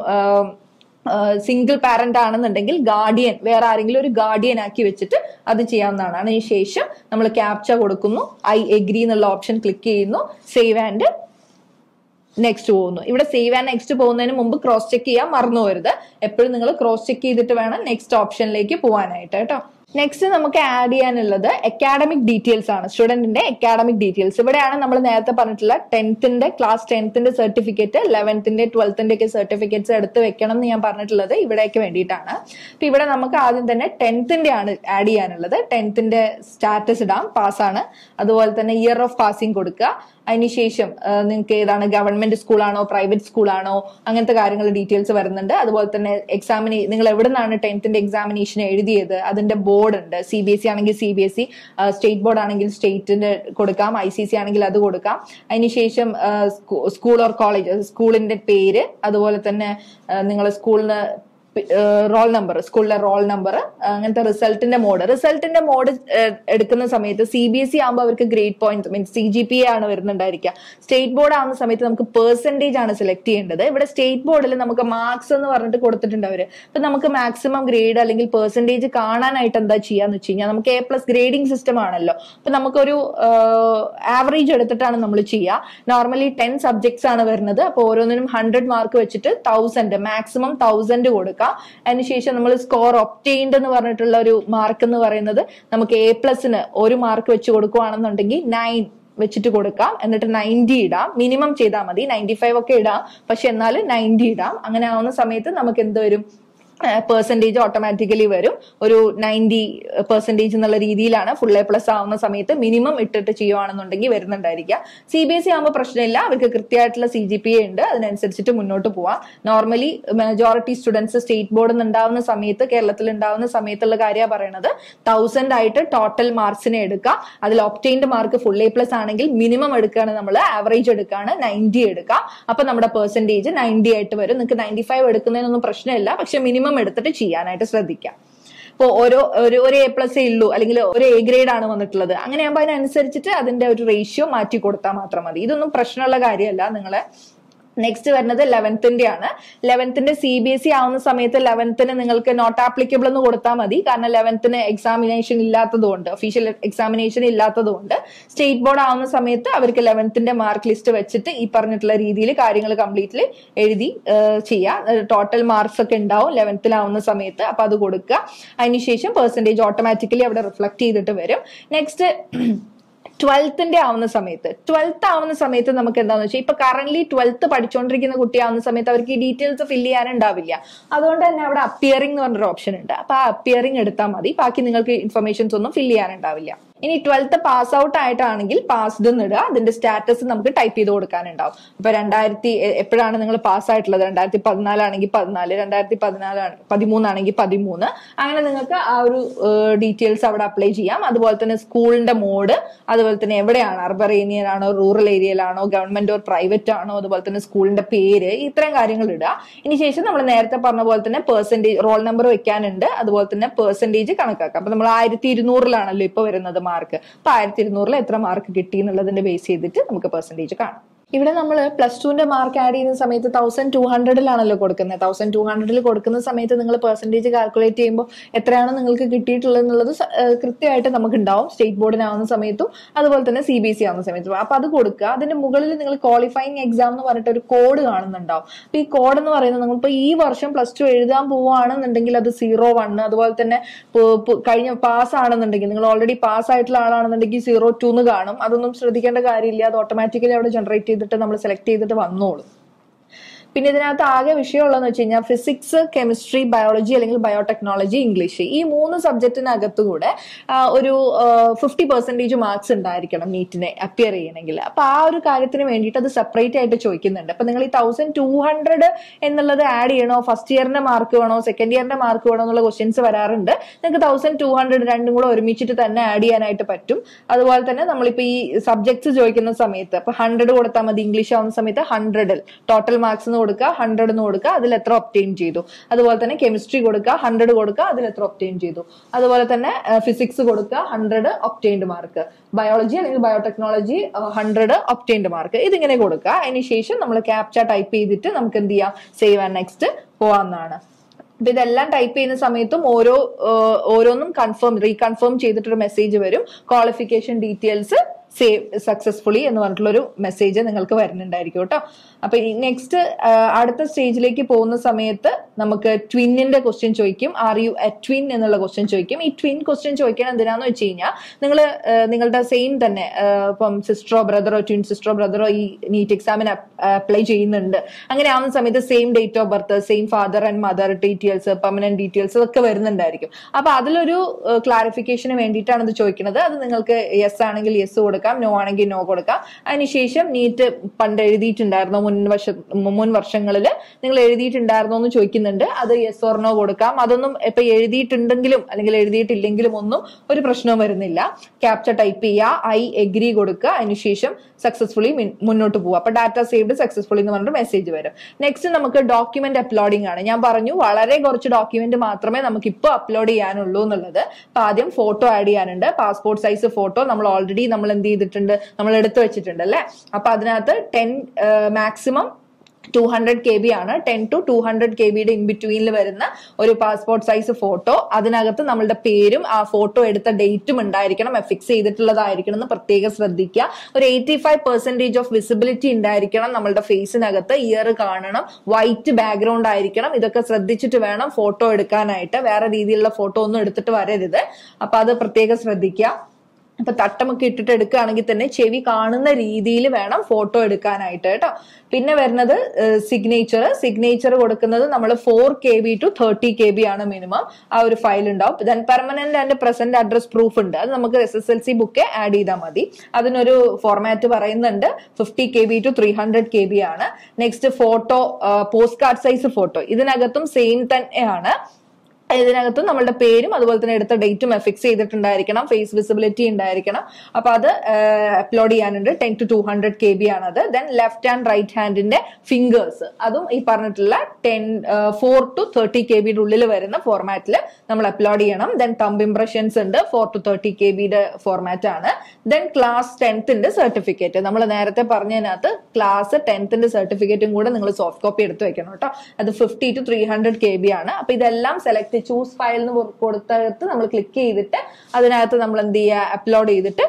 സിംഗിൾ പാരന്റ് ആണെന്നുണ്ടെങ്കിൽ ഗാർഡിയൻ, വേറെ ആരെങ്കിലും ഒരു ഗാർഡിയൻ ആക്കി വെച്ചിട്ട് അത് ചെയ്യാവുന്നതാണ്. അതിനുശേഷം നമ്മൾ ക്യാപ്ച കൊടുക്കുന്നു, ഐ എഗ്രി എന്നുള്ള ഓപ്ഷൻ ക്ലിക്ക് ചെയ്യുന്നു, സേവ് ആൻഡ് നെക്സ്റ്റ് പോകുന്നു. ഇവിടെ സേവ് ആൻഡ് നെക്സ്റ്റ് പോകുന്നതിന് മുമ്പ് ക്രോസ് ചെക്ക് ചെയ്യാൻ മറന്നു പോകരുത്. എപ്പോഴും നിങ്ങൾ ക്രോസ് ചെക്ക് ചെയ്തിട്ട് വേണം നെക്സ്റ്റ് ഓപ്ഷനിലേക്ക് പോകാനായിട്ട് കേട്ടോ. നെക്സ്റ്റ് നമുക്ക് ആഡ് ചെയ്യാനുള്ളത് അക്കാഡമിക് ഡീറ്റെയിൽസ് ആണ്. സ്റ്റുഡന്റിന്റെ അക്കാഡമിക് ഡീറ്റെയിൽസ്. ഇവിടെയാണ് നമ്മൾ നേരത്തെ പറഞ്ഞിട്ടുള്ള ടെൻത്തിന്റെ ക്ലാസ് ടെൻത്തിന്റെ സർട്ടിഫിക്കറ്റ്, ലെവൻത്തിന്റെ ട്വൽത്തിന്റെ ഒക്കെ സർട്ടിഫിക്കറ്റ്സ് എടുത്ത് വെക്കണം എന്ന് ഞാൻ പറഞ്ഞിട്ടുള്ളത് ഇവിടേക്ക് വേണ്ടിയിട്ടാണ്. അപ്പൊ ഇവിടെ നമുക്ക് ആദ്യം തന്നെ ടെൻത്തിന്റെ ആണ് ആഡ് ചെയ്യാനുള്ളത്. ടെൻത്തിന്റെ സ്റ്റാറ്റസ് ഇടാം, പാസ്സാണ്. അതുപോലെ തന്നെ ഇയർ ഓഫ് പാസിംഗ് കൊടുക്കുക. അതിനുശേഷം നിങ്ങൾക്ക് ഏതാണ്, ഗവൺമെന്റ് സ്കൂളാണോ പ്രൈവറ്റ് സ്കൂളാണോ, അങ്ങനത്തെ കാര്യങ്ങൾ ഡീറ്റെയിൽസ് വരുന്നുണ്ട്. അതുപോലെ തന്നെ എക്സാമിനേ നിങ്ങൾ എവിടെ നിന്നാണ് ടെൻത്തിന്റെ എക്സാമിനേഷൻ എഴുതിയത്, അതിന്റെ ബോർഡ് ഉണ്ട്. സി ബി എസ് ഇ ആണെങ്കിൽ C B S E, state board ആണെങ്കിൽ സ്റ്റേറ്റിന്റെ കൊടുക്കാം, ഐ സി സി ആണെങ്കിൽ അത് കൊടുക്കാം. അതിനുശേഷം സ്കൂൾ ഓർ കോളേജ്, സ്കൂളിന്റെ പേര്, അതുപോലെ തന്നെ നിങ്ങളെ സ്കൂളിന് റോൾ നമ്പർ, സ്കൂളിലെ റോൾ നമ്പർ, അങ്ങനത്തെ റിസൾട്ടിന്റെ മോഡ്. റിസൾട്ടിന്റെ മോഡ് എടുക്കുന്ന സമയത്ത് സി ബി എസ് ഇ ആകുമ്പോൾ അവർക്ക് grade point means C G P ആണ് വരുന്നുണ്ടായിരിക്കുക. സ്റ്റേറ്റ് ബോർഡ് ആവുന്ന സമയത്ത് നമുക്ക് പെർസെന്റേജ് ആണ് സെലക്ട് ചെയ്യേണ്ടത്. ഇവിടെ സ്റ്റേറ്റ് ബോർഡിൽ നമുക്ക് മാർക്സ് എന്ന് പറഞ്ഞിട്ട് കൊടുത്തിട്ടുണ്ട് അവര്. അപ്പൊ നമുക്ക് മാക്സിമം ഗ്രേഡ് അല്ലെങ്കിൽ പെർസെന്റേജ് കാണാനായിട്ട് എന്താ ചെയ്യാന്ന് വെച്ച് കഴിഞ്ഞാൽ, നമുക്ക് എ പ്ലസ് ഗ്രേഡിംഗ് സിസ്റ്റം ആണല്ലോ. അപ്പൊ നമുക്കൊരു ആവറേജ് എടുത്തിട്ടാണ് നമ്മൾ ചെയ്യുക. നോർമലി ടെൻ സബ്ജക്ട്സ് ആണ് വരുന്നത്. അപ്പൊ ഓരോന്നിനും ഹൺഡ്രഡ് മാർക്ക് വെച്ചിട്ട് തൗസൻഡ് മാക്സിമം തൗസൻഡ് കൊടുക്കാം. അതിനുശേഷം നമ്മൾ സ്കോർ ഒപ്റ്റെയിൻഡ് എന്ന് പറഞ്ഞിട്ടുള്ള ഒരു മാർക്ക് എന്ന് പറയുന്നത് നമുക്ക് എ പ്ലസിന് ഒരു മാർക്ക് വെച്ച് കൊടുക്കുകയാണെന്നുണ്ടെങ്കിൽ നയൻ വെച്ചിട്ട് കൊടുക്കാം. എന്നിട്ട് നയൻറ്റി ഇടാം. മിനിമം ചെയ്താൽ മതി, നയൻറ്റി ഫൈവ് ഒക്കെ ഇടാം, പക്ഷെ എന്നാലും നയൻറ്റി ഇടാം. അങ്ങനെ ആവുന്ന സമയത്ത് നമുക്ക് എന്ത് വരും, പെർസെന്റേജ് ഓട്ടോമാറ്റിക്കലി വരും. ഒരു നയൻറ്റി പെർസെന്റേജ് എന്നുള്ള രീതിയിലാണ് ഫുൾ എ പ്ലസ് ആവുന്ന സമയത്ത് മിനിമം ഇട്ടിട്ട് ചെയ്യുവാണെന്നുണ്ടെങ്കിൽ വരുന്നുണ്ടായിരിക്കുക. സി ബി എസ് ഇ ആകുമ്പോൾ പ്രശ്നമില്ല, അവർക്ക് കൃത്യമായിട്ടുള്ള സി ജി പി എ ഉണ്ട്, അതിനനുസരിച്ചിട്ട് മുന്നോട്ട് പോവാം. നോർമലി മെജോറിറ്റി സ്റ്റുഡൻസ് സ്റ്റേറ്റ് ബോർഡിൽ നിന്ന് ഉണ്ടാവുന്ന സമയത്ത്, കേരളത്തിൽ ഉണ്ടാവുന്ന സമയത്തുള്ള കാര്യമാണ് പറയുന്നത്. തൗസൻഡ് ആയിട്ട് ടോട്ടൽ മാർക്സിനെ എടുക്കുക. അതിൽ obtained mark full A plus ആണെങ്കിൽ മിനിമം എടുക്കുകയാണ് നമ്മൾ, ആവറേജ് എടുക്കുകയാണ് നയൻറ്റി എടുക്കുക. അപ്പൊ നമ്മുടെ പെർസെന്റേജ് നയൻറ്റി ആയിട്ട് വരും. നിങ്ങൾക്ക് നയൻറ്റി ഫൈവ് എടുക്കുന്നതിനൊന്നും പ്രശ്നമില്ല, പക്ഷെ മിനിമം എടുത്തിട്ട് ചെയ്യാനായിട്ട് ശ്രദ്ധിക്കാം. ഇപ്പൊ ഓരോ ഒരു എ പ്ലസ് ഉള്ളൂ അല്ലെങ്കിൽ ഒരു എ ഗ്രേഡ് ആണ് വന്നിട്ടുള്ളത്, അങ്ങനെയാകുമ്പോൾ അതിനനുസരിച്ചിട്ട് അതിന്റെ ഒരു റേഷ്യോ മാറ്റി കൊടുത്താൽ മാത്രം മതി. ഇതൊന്നും പ്രശ്നമുള്ള കാര്യമല്ല. നിങ്ങളെ നെക്സ്റ്റ് വരുന്നത് ലെവൻത്തിന്റെ ആണ്. ലെവൻത്തിന്റെ സി ബി എസ് ഇ ആവുന്ന സമയത്ത് ലെവൻത്തിന് നിങ്ങൾക്ക് നോട്ട് ആപ്ലിക്കബിൾ എന്ന് കൊടുത്താൽ മതി. കാരണം ലെവൻത്തിന് എക്സാമിനേഷൻ ഇല്ലാത്തതുകൊണ്ട്, ഒഫീഷ്യൽ എക്സാമിനേഷൻ ഇല്ലാത്തതുകൊണ്ട് സ്റ്റേറ്റ് ബോർഡ് ആവുന്ന സമയത്ത് അവർക്ക് ലെവൻത്തിന്റെ മാർക്ക് ലിസ്റ്റ് വെച്ചിട്ട് ഈ പറഞ്ഞിട്ടുള്ള രീതിയിൽ കാര്യങ്ങൾ കംപ്ലീറ്റ്ലി എഴുതി ചെയ്യാം. ടോട്ടൽ മാർക്സ് ഒക്കെ ഉണ്ടാവും ലെവൻത്തിലാവുന്ന സമയത്ത്. അപ്പൊ അത് കൊടുക്കുക. അതിനുശേഷം പെർസെന്റേജ് ഓട്ടോമാറ്റിക്കലി അവിടെ റിഫ്ലക്ട് ചെയ്തിട്ട് വരും. നെക്സ്റ്റ് ട്വൽത്തിന്റെ ആവുന്ന സമയത്ത് ട്വൽത്ത് ആവുന്ന സമയത്ത് നമുക്ക് എന്താണെന്ന് വെച്ചാൽ, ഇപ്പൊ കറന്റ് ട്വൽത്ത് പഠിച്ചുകൊണ്ടിരിക്കുന്ന കുട്ടിയാവുന്ന സമയത്ത് അവർക്ക് ഈ ഡീറ്റെയിൽസ് ഫില്ല് ചെയ്യാനുണ്ടാവില്ല. അതുകൊണ്ട് തന്നെ അവിടെ അപ്പിയറിംഗ് എന്ന് പറഞ്ഞൊരു ഓപ്ഷൻ ഉണ്ട്. അപ്പൊ ആ അപ്പിയറിംഗ് എടുത്താൽ മതി, ബാക്കി നിങ്ങൾക്ക് ഇൻഫർമേഷൻസ് ഒന്നും ഫില്ല് ചെയ്യാനുണ്ടാവില്ല. ഇനി ട്വൽത്ത് പാസ് ഔട്ട് ആയിട്ടാണെങ്കിൽ പാസ്ഡ് എന്ന് ഇടുക. അതിന്റെ സ്റ്റാറ്റസ് നമുക്ക് ടൈപ്പ് ചെയ്ത് കൊടുക്കാനുണ്ടാവും. ഇപ്പൊ രണ്ടായിരത്തി എപ്പോഴാണ് നിങ്ങൾ പാസ് ആയിട്ടുള്ളത്, രണ്ടായിരത്തി പതിനാലാണെങ്കിൽ പതിനാല്, രണ്ടായിരത്തി പതിനാലാണ് പതിമൂന്നാണെങ്കിൽ പതിമൂന്ന്, അങ്ങനെ നിങ്ങൾക്ക് ആ ഒരു ഡീറ്റെയിൽസ് അവിടെ അപ്ലൈ ചെയ്യാം. അതുപോലെ തന്നെ സ്കൂളിന്റെ മോഡ്, അതുപോലെ തന്നെ എവിടെയാണ്, അർബൻ ഏരിയയിലാണോ റൂറൽ ഏരിയയിലാണോ ഗവൺമെന്റ് ഓർ പ്രൈവറ്റ് ആണോ, അതുപോലെ തന്നെ സ്കൂളിന്റെ പേര്, ഇത്രയും കാര്യങ്ങൾ ഇടുക. ഇനി ശേഷം നമ്മൾ നേരത്തെ പറഞ്ഞ പോലെ തന്നെ പെർസെന്റേജ് റോൾ നമ്പർ വെക്കാനുണ്ട്. അതുപോലെ തന്നെ പെർസെന്റേജ് കണക്കാക്കാം. അപ്പൊ നമ്മൾ ആയിരത്തി ഇരുന്നൂറിലാണല്ലോ ഇപ്പൊ വരുന്നത് മാർക്ക്. അപ്പൊ ആയിരത്തി ഇരുന്നൂറിൽ എത്ര മാർക്ക് കിട്ടി എന്നുള്ളതിന്റെ ബേസ് ചെയ്തിട്ട് നമുക്ക് പെർസെന്റേജ് കാണാം. ഇവിടെ നമ്മൾ പ്ലസ് ടുവിന്റെ മാർക്ക് ആഡ് ചെയ്യുന്ന സമയത്ത് തൗസൻഡ് ടു ഹൺഡ്രഡിലാണല്ലോ കൊടുക്കുന്നത്. തൗസൻഡ് ടു ഹൺഡ്രഡിൽ കൊടുക്കുന്ന സമയത്ത് നിങ്ങൾ പെർസെന്റേജ് കാൽക്കുലേറ്റ് ചെയ്യുമ്പോൾ എത്രയാണ് നിങ്ങൾക്ക് കിട്ടിയിട്ടുള്ളത് എന്നുള്ളത് കൃത്യമായിട്ട് നമുക്ക് ഉണ്ടാവും. സ്റ്റേറ്റ് ബോർഡിനാവുന്ന സമയത്തും അതുപോലെ തന്നെ സി ബി എസ് ഇ ആവുന്ന സമയത്തും. അപ്പൊ അത് കൊടുക്കുക. അതിന്റെ മുകളിൽ നിങ്ങൾ ക്വാളിഫയിങ് എക്സാം എന്ന് പറഞ്ഞിട്ട് ഒരു കോഡ് കാണുന്നുണ്ടാവും. അപ്പൊ ഈ കോഡ് എന്ന് പറയുന്നത് നമ്മളിപ്പോ ഈ വർഷം പ്ലസ് ടു എഴുതാൻ പോവുകയാണെന്നുണ്ടെങ്കിൽ അത് സീറോ വൺ, അതുപോലെ തന്നെ കഴിഞ്ഞ പാസ് ആണെന്നുണ്ടെങ്കിൽ, നിങ്ങൾ ഓൾറെഡി പാസ് ആയിട്ടുള്ള ആളാണെന്നുണ്ടെങ്കിൽ സീറോ ടു എന്ന് കാണും. അതൊന്നും ശ്രദ്ധിക്കേണ്ട കാര്യമില്ല, അത് ഓട്ടോമാറ്റിക്കലി അവിടെ ജനറേറ്റ് ചെയ്തിട്ട് നമ്മൾ സെലക്ട് ചെയ്തിട്ട് വന്നോളും. പിന്നെ ഇതിനകത്ത് ആകെ വിഷയമുള്ളതെന്ന് വെച്ച് കഴിഞ്ഞാൽ ഫിസിക്സ്, കെമിസ്ട്രി, ബയോളജി അല്ലെങ്കിൽ ബയോടെക്നോളജി, ഇംഗ്ലീഷ്, ഈ മൂന്ന് സബ്ജക്റ്റിനകത്ത് കൂടെ ഒരു ഫിഫ്റ്റി പെർസെന്റേജ് മാർക്സ് ഉണ്ടായിരിക്കണം നീറ്റിനെ അപ്പിയർ ചെയ്യണമെങ്കിൽ. അപ്പൊ ആ ഒരു കാര്യത്തിന് വേണ്ടിയിട്ട് അത് സെപ്പറേറ്റ് ആയിട്ട് ചോദിക്കുന്നുണ്ട്. അപ്പൊ നിങ്ങൾ ഈ തൗസൻഡ് ടു ഹൺഡ്രഡ് എന്നുള്ളത് ആഡ് ചെയ്യണോ, ഫസ്റ്റ് ഇയറിന്റെ മാർക്ക് വേണോ, സെക്കൻഡ് ഇയറിന്റെ മാർക്ക് വേണോ എന്നുള്ള ക്വസ്റ്റ്യൻസ് വരാറുണ്ട്. നിങ്ങൾക്ക് തൗസൻഡ് ടു ഹൺഡ്രഡ് രണ്ടും കൂടെ ഒരുമിച്ചിട്ട് തന്നെ ആഡ് ചെയ്യാനായിട്ട് പറ്റും. അതുപോലെ തന്നെ നമ്മളിപ്പോ ഈ സബ്ജക്ട്സ് ചോദിക്കുന്ന സമയത്ത് ഇപ്പൊ ഹൺഡ്രഡ് കൊടുത്താൽ മതി. ഇംഗ്ലീഷ് ആവുന്ന സമയത്ത് ഹൺഡ്രഡിൽ ടോട്ടൽ മാർക്സ് കൊടുക്കുക, ഹൺഡ്രഡ് എന്ന് കൊടുക്കുക, അതിൽ എത്ര ഒപ്റ്റെയിൻ ചെയ്തു. അതുപോലെ തന്നെ കെമിസ്ട്രി കൊടുക്കുക, ഹൺഡ്രഡ് കൊടുക്കുക, അതിൽ എത്ര ഒപ്റ്റെയിൻ ചെയ്തു. അതുപോലെ തന്നെ ഫിസിക്സ് കൊടുക്കുക, ഹൺഡ്രഡ് ഒപ്റ്റെയിൻഡ് മാർക്ക്. ബയോളജി അല്ലെങ്കിൽ ബയോടെക്നോളജി ഹൺഡ്രഡ് ഒപ്റ്റെയിൻഡ് മാർക്ക്. ഇതിങ്ങനെ കൊടുക്കുക. അതിനുശേഷം നമ്മൾ ക്യാപ്ച ടൈപ്പ് ചെയ്തിട്ട് നമുക്ക് എന്ത് ചെയ്യാം, സേവ് ആൻഡ് നെക്സ്റ്റ് പോവാവുന്നതാണ്. അപ്പൊ ഇതെല്ലാം ടൈപ്പ് ചെയ്യുന്ന സമയത്തും ഓരോ ഓരോന്നും കൺഫേം റീകൺഫേം ചെയ്തിട്ടൊരു മെസ്സേജ് വരും. ക്വാളിഫിക്കേഷൻ ഡീറ്റെയിൽസ് സേവ് സക്സസ്ഫുള്ളി എന്ന് പറഞ്ഞിട്ടുള്ള ഒരു മെസ്സേജ് നിങ്ങൾക്ക് വരുന്നുണ്ടായിരിക്കും കേട്ടോ. അപ്പൊ നെക്സ്റ്റ് അടുത്ത സ്റ്റേജിലേക്ക് പോകുന്ന സമയത്ത് നമുക്ക് ട്വിന്നിന്റെ ക്വസ്റ്റ്യൻ ചോദിക്കും. ആർ യു എ ട്വിൻ എന്നുള്ള ക്വസ്റ്റ്യൻ ചോദിക്കും. ഈ ട്വിൻ ക്വസ്റ്റ്യൻ ചോദിക്കണം എന്തിനാന്ന് വെച്ച് കഴിഞ്ഞാൽ നിങ്ങൾ നിങ്ങളുടെ സെയിം തന്നെ ഇപ്പം സിസ്റ്ററോ ബ്രദറോ ട്വിൻ സിസ്റ്ററോ ബ്രദറോ ഈ നീറ്റ് എക്സാമിന് അപ്ലൈ ചെയ്യുന്നുണ്ട്. അങ്ങനെ ആവുന്ന സമയത്ത് same date of birth, same father and mother details, permanent details ഒക്കെ വരുന്നുണ്ടായിരിക്കും. അപ്പൊ അതിലൊരു ക്ലാരിഫിക്കേഷന് വേണ്ടിയിട്ടാണ് ഇത് ചോദിക്കുന്നത്. അത് നിങ്ങൾക്ക് യെസ് ആണെങ്കിൽ യെസ് കൊടുക്കാം, നോ ആണെങ്കിൽ നോ കൊടുക്കാം. അതിനുശേഷം നീറ്റ് പണ്ട് എഴുതിയിട്ടുണ്ടായിരുന്നോ മുൻ വർഷ മുൻ വർഷങ്ങളിൽ നിങ്ങൾ എഴുതിയിട്ടുണ്ടായിരുന്നോ എന്ന് ചോദിക്കുന്നുണ്ട്. അത് യെസ് ഓർ നോ കൊടുക്കാം. അതൊന്നും ഇപ്പൊ എഴുതിയിട്ടുണ്ടെങ്കിലും അല്ലെങ്കിൽ എഴുതിയിട്ടില്ലെങ്കിലും ഒന്നും ഒരു പ്രശ്നവും വരുന്നില്ല. ക്യാപ്ചർ ടൈപ്പ് ചെയ്യുക, ഐ എഗ്രി കൊടുക്കുക, അതിനുശേഷം സക്സസ്ഫുള്ളി മുന്നോട്ട് പോവുക. അപ്പൊ ഡാറ്റ സേവ്ഡ് സക്സസ്ഫുള്ളി എന്ന് പറഞ്ഞിട്ട് മെസ്സേജ് വരും. നെക്സ്റ്റ് നമുക്ക് ഡോക്യുമെന്റ് അപ്ലോഡിംഗ് ആണ്. ഞാൻ പറഞ്ഞു വളരെ കുറച്ച് ഡോക്യുമെന്റ് മാത്രമേ നമുക്ക് ഇപ്പോൾ അപ്ലോഡ് ചെയ്യാനുള്ളൂ എന്നുള്ളത്. അപ്പൊ ആദ്യം ഫോട്ടോ ആഡ് ചെയ്യാനുണ്ട്. പാസ്പോർട്ട് സൈസ് ഫോട്ടോ നമ്മൾ ഓൾറെഡി നമ്മൾ എന്ത് ചെയ്തിട്ടുണ്ട്, നമ്മൾ എടുത്തു വെച്ചിട്ടുണ്ട് അല്ലെ. അപ്പൊ അതിനകത്ത് ten maximum two hundred K B ആണ്. Ten to two hundred K ബിയുടെ ഇൻ ബിറ്റ്വീനിൽ വരുന്ന ഒരു പാസ്പോർട്ട് സൈസ് ഫോട്ടോ. അതിനകത്ത് നമ്മളുടെ പേരും ആ ഫോട്ടോ എടുത്ത ഡേറ്റും ഉണ്ടായിരിക്കണം, ഫിക്സ് ചെയ്തിട്ടുള്ളതായിരിക്കണം എന്ന് പ്രത്യേകം ശ്രദ്ധിക്കുക. ഒരു eighty five percentage of visibility ഉണ്ടായിരിക്കണം നമ്മളുടെ ഫേസിനകത്ത്. ഇയർ കാണണം, വൈറ്റ് ബാക്ക്ഗ്രൗണ്ട് ആയിരിക്കണം. ഇതൊക്കെ ശ്രദ്ധിച്ചിട്ട് വേണം ഫോട്ടോ എടുക്കാനായിട്ട്. വേറെ രീതിയിലുള്ള ഫോട്ടോ ഒന്നും എടുത്തിട്ട് വരരുത്. അപ്പൊ അത് പ്രത്യേകം ശ്രദ്ധിക്കുക. അപ്പൊ തട്ടമൊക്കെ ഇട്ടിട്ട് എടുക്കുകയാണെങ്കിൽ തന്നെ ചെവി കാണുന്ന രീതിയിൽ വേണം ഫോട്ടോ എടുക്കാനായിട്ട് കേട്ടോ. പിന്നെ വരുന്നത് സിഗ്നേച്ചർ. സിഗ്നേച്ചർ കൊടുക്കുന്നത് നമ്മൾ four K B to thirty K B ആണ് മിനിമം ആ ഒരു ഫയൽ ഉണ്ടാവും. Then permanent and present address proof ഉണ്ട്. അത് നമുക്ക് S S L C book add ചെയ്താൽ മതി. അതിനൊരു ഫോർമാറ്റ് പറയുന്നുണ്ട്. Fifty K B to three hundred K B ആണ്. Next photo, post card size photo. ഇതിനകത്തും സെയിം തന്നെയാണ്. ഇതിനകത്ത് നമ്മളുടെ പേരും അതുപോലെ തന്നെ എടുത്ത ഡേറ്റും ഫിക്സ് ചെയ്തിട്ടുണ്ടായിരിക്കണം, ഫേസ് വിസിബിലിറ്റി ഉണ്ടായിരിക്കണം. അപ്പൊ അത് അപ്ലോഡ് ചെയ്യാനുണ്ട്. Ten to two hundred K B ആണത്. ദെൻ ലെഫ്റ്റ് ആൻഡ് റൈറ്റ് ഹാൻഡിന്റെ ഫിംഗേഴ്സ്, അതും ഈ പറഞ്ഞിട്ടുള്ള ten four to thirty K ബിയുടെ ഉള്ളിൽ വരുന്ന ഫോർമാറ്റിൽ നമ്മൾ അപ്ലോഡ് ചെയ്യണം. ദെൻ തമ്പ് ഇംപ്രഷൻസ് ഉണ്ട്, ഫോർ ടു തേർട്ടി കെ ബിയുടെ ഫോർമാറ്റ് ആണ്. ദെൻ ക്ലാസ് ടെൻത്തിന്റെ സർട്ടിഫിക്കറ്റ്, നമ്മൾ നേരത്തെ പറഞ്ഞതിനകത്ത് ക്ലാസ് ടെൻത്തിന്റെ സർട്ടിഫിക്കറ്റും കൂടെ നിങ്ങൾ സോഫ്റ്റ് കോപ്പി എടുത്ത് വെക്കണം കേട്ടോ. അത് fifty to three hundred K B ആണ്. അപ്പൊ ഇതെല്ലാം സെലക്ട് ചൂസ് ഫയൽ എന്ന് കൊടുത്തകത്ത് നമ്മൾ ക്ലിക്ക് ചെയ്തിട്ട് അതിനകത്ത് നമ്മൾ എന്ത് ചെയ്യുക, അപ്ലോഡ് ചെയ്തിട്ട്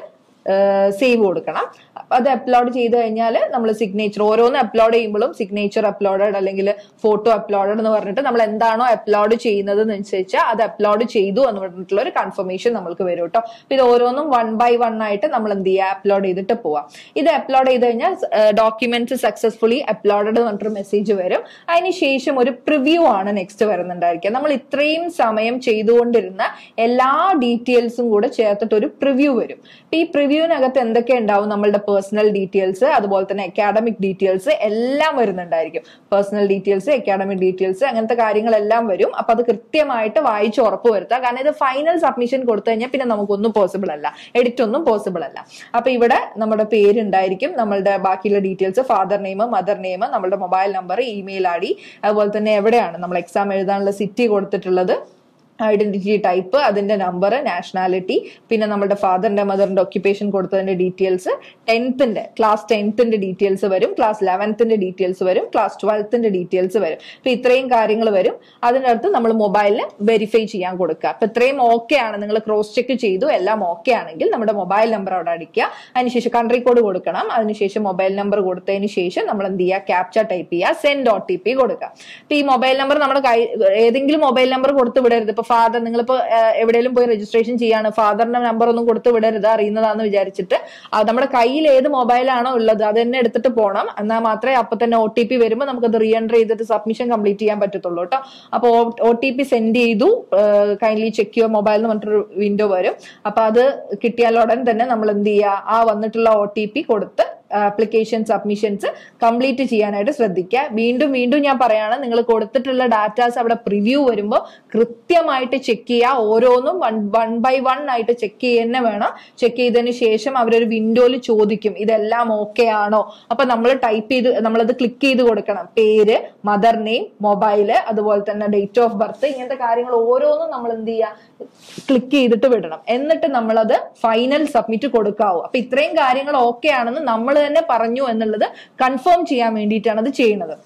സേവ് കൊടുക്കണം. അത് അപ്ലോഡ് ചെയ്ത് കഴിഞ്ഞാൽ നമ്മൾ സിഗ്നേച്ചർ ഓരോന്ന് അപ്ലോഡ് ചെയ്യുമ്പോഴും സിഗ്നേച്ചർ അപ്ലോഡഡ് അല്ലെങ്കിൽ ഫോട്ടോ അപ്ലോഡഡ് എന്ന് പറഞ്ഞിട്ട് നമ്മൾ എന്താണോ അപ്ലോഡ് ചെയ്യുന്നത് അനുസരിച്ച് അത് അപ്ലോഡ് ചെയ്തു എന്ന് പറഞ്ഞിട്ടുള്ള ഒരു കൺഫർമേഷൻ നമുക്ക് വരും കേട്ടോ. അപ്പൊ ഇത് ഓരോന്നും വൺ ബൈ വൺ ആയിട്ട് നമ്മൾ എന്ത് ചെയ്യുക, അപ്ലോഡ് ചെയ്തിട്ട് പോവാം. ഇത് അപ്ലോഡ് ചെയ്ത് കഴിഞ്ഞാൽ ഡോക്യുമെന്റ് സക്സസ്ഫുള്ളി അപ്ലോഡഡ് എന്ന് പറഞ്ഞിട്ടൊരു മെസ്സേജ് വരും. അതിനുശേഷം ഒരു പ്രിവ്യൂ ആണ് നെക്സ്റ്റ് വരുന്നുണ്ടായിരിക്കുക. നമ്മൾ ഇത്രയും സമയം ചെയ്തുകൊണ്ടിരുന്ന എല്ലാ ഡീറ്റെയിൽസും കൂടെ ചേർത്തിട്ട് ഒരു പ്രിവ്യൂ വരും. ഈ പ്രിവ്യൂവിനകത്ത് എന്തൊക്കെ ഉണ്ടാവും, നമ്മളുടെ പേഴ്സണൽ ഡീറ്റെയിൽസ് അതുപോലെ തന്നെ അക്കാഡമിക് ഡീറ്റെയിൽസ് എല്ലാം വരുന്നുണ്ടായിരിക്കും. പേഴ്സണൽ ഡീറ്റെയിൽസ്, അക്കാഡമിക് ഡീറ്റെയിൽസ്, അങ്ങനത്തെ കാര്യങ്ങളെല്ലാം വരും. അപ്പൊ അത് കൃത്യമായിട്ട് വായിച്ച് ഉറപ്പ് വരുത്തുക. കാരണം ഇത് ഫൈനൽ സബ്മിഷൻ കൊടുത്തു കഴിഞ്ഞാൽ പിന്നെ നമുക്കൊന്നും പോസിബിൾ അല്ല, എഡിറ്റ് ഒന്നും പോസിബിൾ അല്ല. അപ്പൊ ഇവിടെ നമ്മുടെ പേരുണ്ടായിരിക്കും, നമ്മളുടെ ബാക്കിയുള്ള details, father name, mother name, നമ്മുടെ mobile number, email I D, അതുപോലെ തന്നെ എവിടെയാണ് നമ്മൾ എക്സാം എഴുതാനുള്ള സിറ്റി കൊടുത്തിട്ടുള്ളത്, ഐഡന്റിറ്റി ടൈപ്പ്, അതിന്റെ നമ്പർ, നാഷണാലിറ്റി, പിന്നെ നമ്മുടെ ഫാദറിന്റെ മദറിന്റെ ഒക്യുപ്പേഷൻ കൊടുത്തതിന്റെ ഡീറ്റെയിൽസ്, ടെൻത്തിന്റെ ക്ലാസ് ടെൻത്തിന്റെ ഡീറ്റെയിൽസ് വരും, ക്ലാസ് ലെവൻത്തിന്റെ ഡീറ്റെയിൽസ് വരും, ക്ലാസ് ട്വൽത്തിന്റെ ഡീറ്റെയിൽസ് വരും. അപ്പൊ ഇത്രയും കാര്യങ്ങൾ വരും. അതിനടുത്ത് നമ്മൾ മൊബൈലിൽ വെരിഫൈ ചെയ്യാൻ കൊടുക്കുക. അപ്പൊ ഇത്രയും ഓക്കെ ആണ്, നിങ്ങൾ ക്രോസ് ചെക്ക് ചെയ്തു എല്ലാം ഓക്കെ ആണെങ്കിൽ നമ്മുടെ മൊബൈൽ നമ്പർ അവിടെ അടിക്കുക. അതിനുശേഷം കൺട്രി കോഡ് കൊടുക്കണം. അതിനുശേഷം മൊബൈൽ നമ്പർ കൊടുത്തതിന് ശേഷം നമ്മൾ എന്ത് ചെയ്യുക, ക്യാപ്ച ടൈപ്പ് ചെയ്യുക, സെൻഡ് ഒ ടി പി കൊടുക്കുക. അപ്പൊ ഈ മൊബൈൽ നമ്പർ നമ്മുടെ കൈ ഏതെങ്കിലും മൊബൈൽ നമ്പർ കൊടുത്തു വിടരുത്. ഇപ്പൊ ഫാദർ, നിങ്ങളിപ്പോ എവിടെയെങ്കിലും പോയി രജിസ്ട്രേഷൻ ചെയ്യാണ്, ഫാദറിന്റെ നമ്പർ ഒന്നും കൊടുത്തു വിടരുത് അറിയുന്നതാന്ന് വിചാരിച്ചിട്ട്. നമ്മുടെ കയ്യിൽ ഏത് മൊബൈലാണോ ഉള്ളത് അത് തന്നെ എടുത്തിട്ട് പോകണം. എന്നാൽ മാത്രമേ അപ്പൊ തന്നെ ഒ ടി പി വരുമ്പോൾ നമുക്കത് റീ എൻറ്റർ ചെയ്തിട്ട് സബ്മിഷൻ കംപ്ലീറ്റ് ചെയ്യാൻ പറ്റത്തുള്ളൂ കേട്ടോ. അപ്പൊ ഒ ടി പി സെൻഡ് ചെയ്തു, കൈൻഡ്ലി ചെക്ക് യുവർ മൊബൈൽ എന്ന് പറഞ്ഞിട്ടൊരു വിൻഡോ വരും. അപ്പൊ അത് കിട്ടിയാൽ ഉടൻ തന്നെ നമ്മൾ എന്ത് ചെയ്യുക, ആ വന്നിട്ടുള്ള ഒ ടി പി കൊടുത്ത് ആപ്ലിക്കേഷൻ സബ്മിഷൻസ് കംപ്ലീറ്റ് ചെയ്യാനായിട്ട് ശ്രദ്ധിക്കുക. വീണ്ടും വീണ്ടും ഞാൻ പറയാണ്, നിങ്ങൾ കൊടുത്തിട്ടുള്ള ഡാറ്റാസ് അവിടെ പ്രിവ്യൂ വരുമ്പോൾ കൃത്യമായിട്ട് ചെക്ക് ചെയ്യുക. ഓരോന്നും വൺ വൺ ബൈ വൺ ആയിട്ട് ചെക്ക് ചെയ്യുന്ന വേണം. ചെക്ക് ചെയ്തതിന് ശേഷം അവരൊരു വിൻഡോയിൽ ചോദിക്കും ഇതെല്ലാം ഓക്കെ ആണോ. അപ്പൊ നമ്മൾ ടൈപ്പ് ചെയ്ത് നമ്മളത് ക്ലിക്ക് ചെയ്ത് കൊടുക്കണം. പേര്, മദർ നെയിം, മൊബൈല്, അതുപോലെ തന്നെ ഡേറ്റ് ഓഫ് ബർത്ത്, ഇങ്ങനത്തെ കാര്യങ്ങൾ ഓരോന്നും നമ്മൾ എന്ത് ചെയ്യുക, ക്ലിക്ക് ചെയ്തിട്ട് വിടണം. എന്നിട്ട് നമ്മളത് ഫൈനൽ സബ്മിറ്റ് കൊടുക്കാവൂ. അപ്പൊ ഇത്രയും കാര്യങ്ങൾ ഓക്കെ ആണെന്ന് നമ്മൾ തന്നെ പറഞ്ഞു എന്നുള്ളത് കൺഫേം ചെയ്യാൻ വേണ്ടിയിട്ടാണ് അത് ചെയ്യുന്നത്.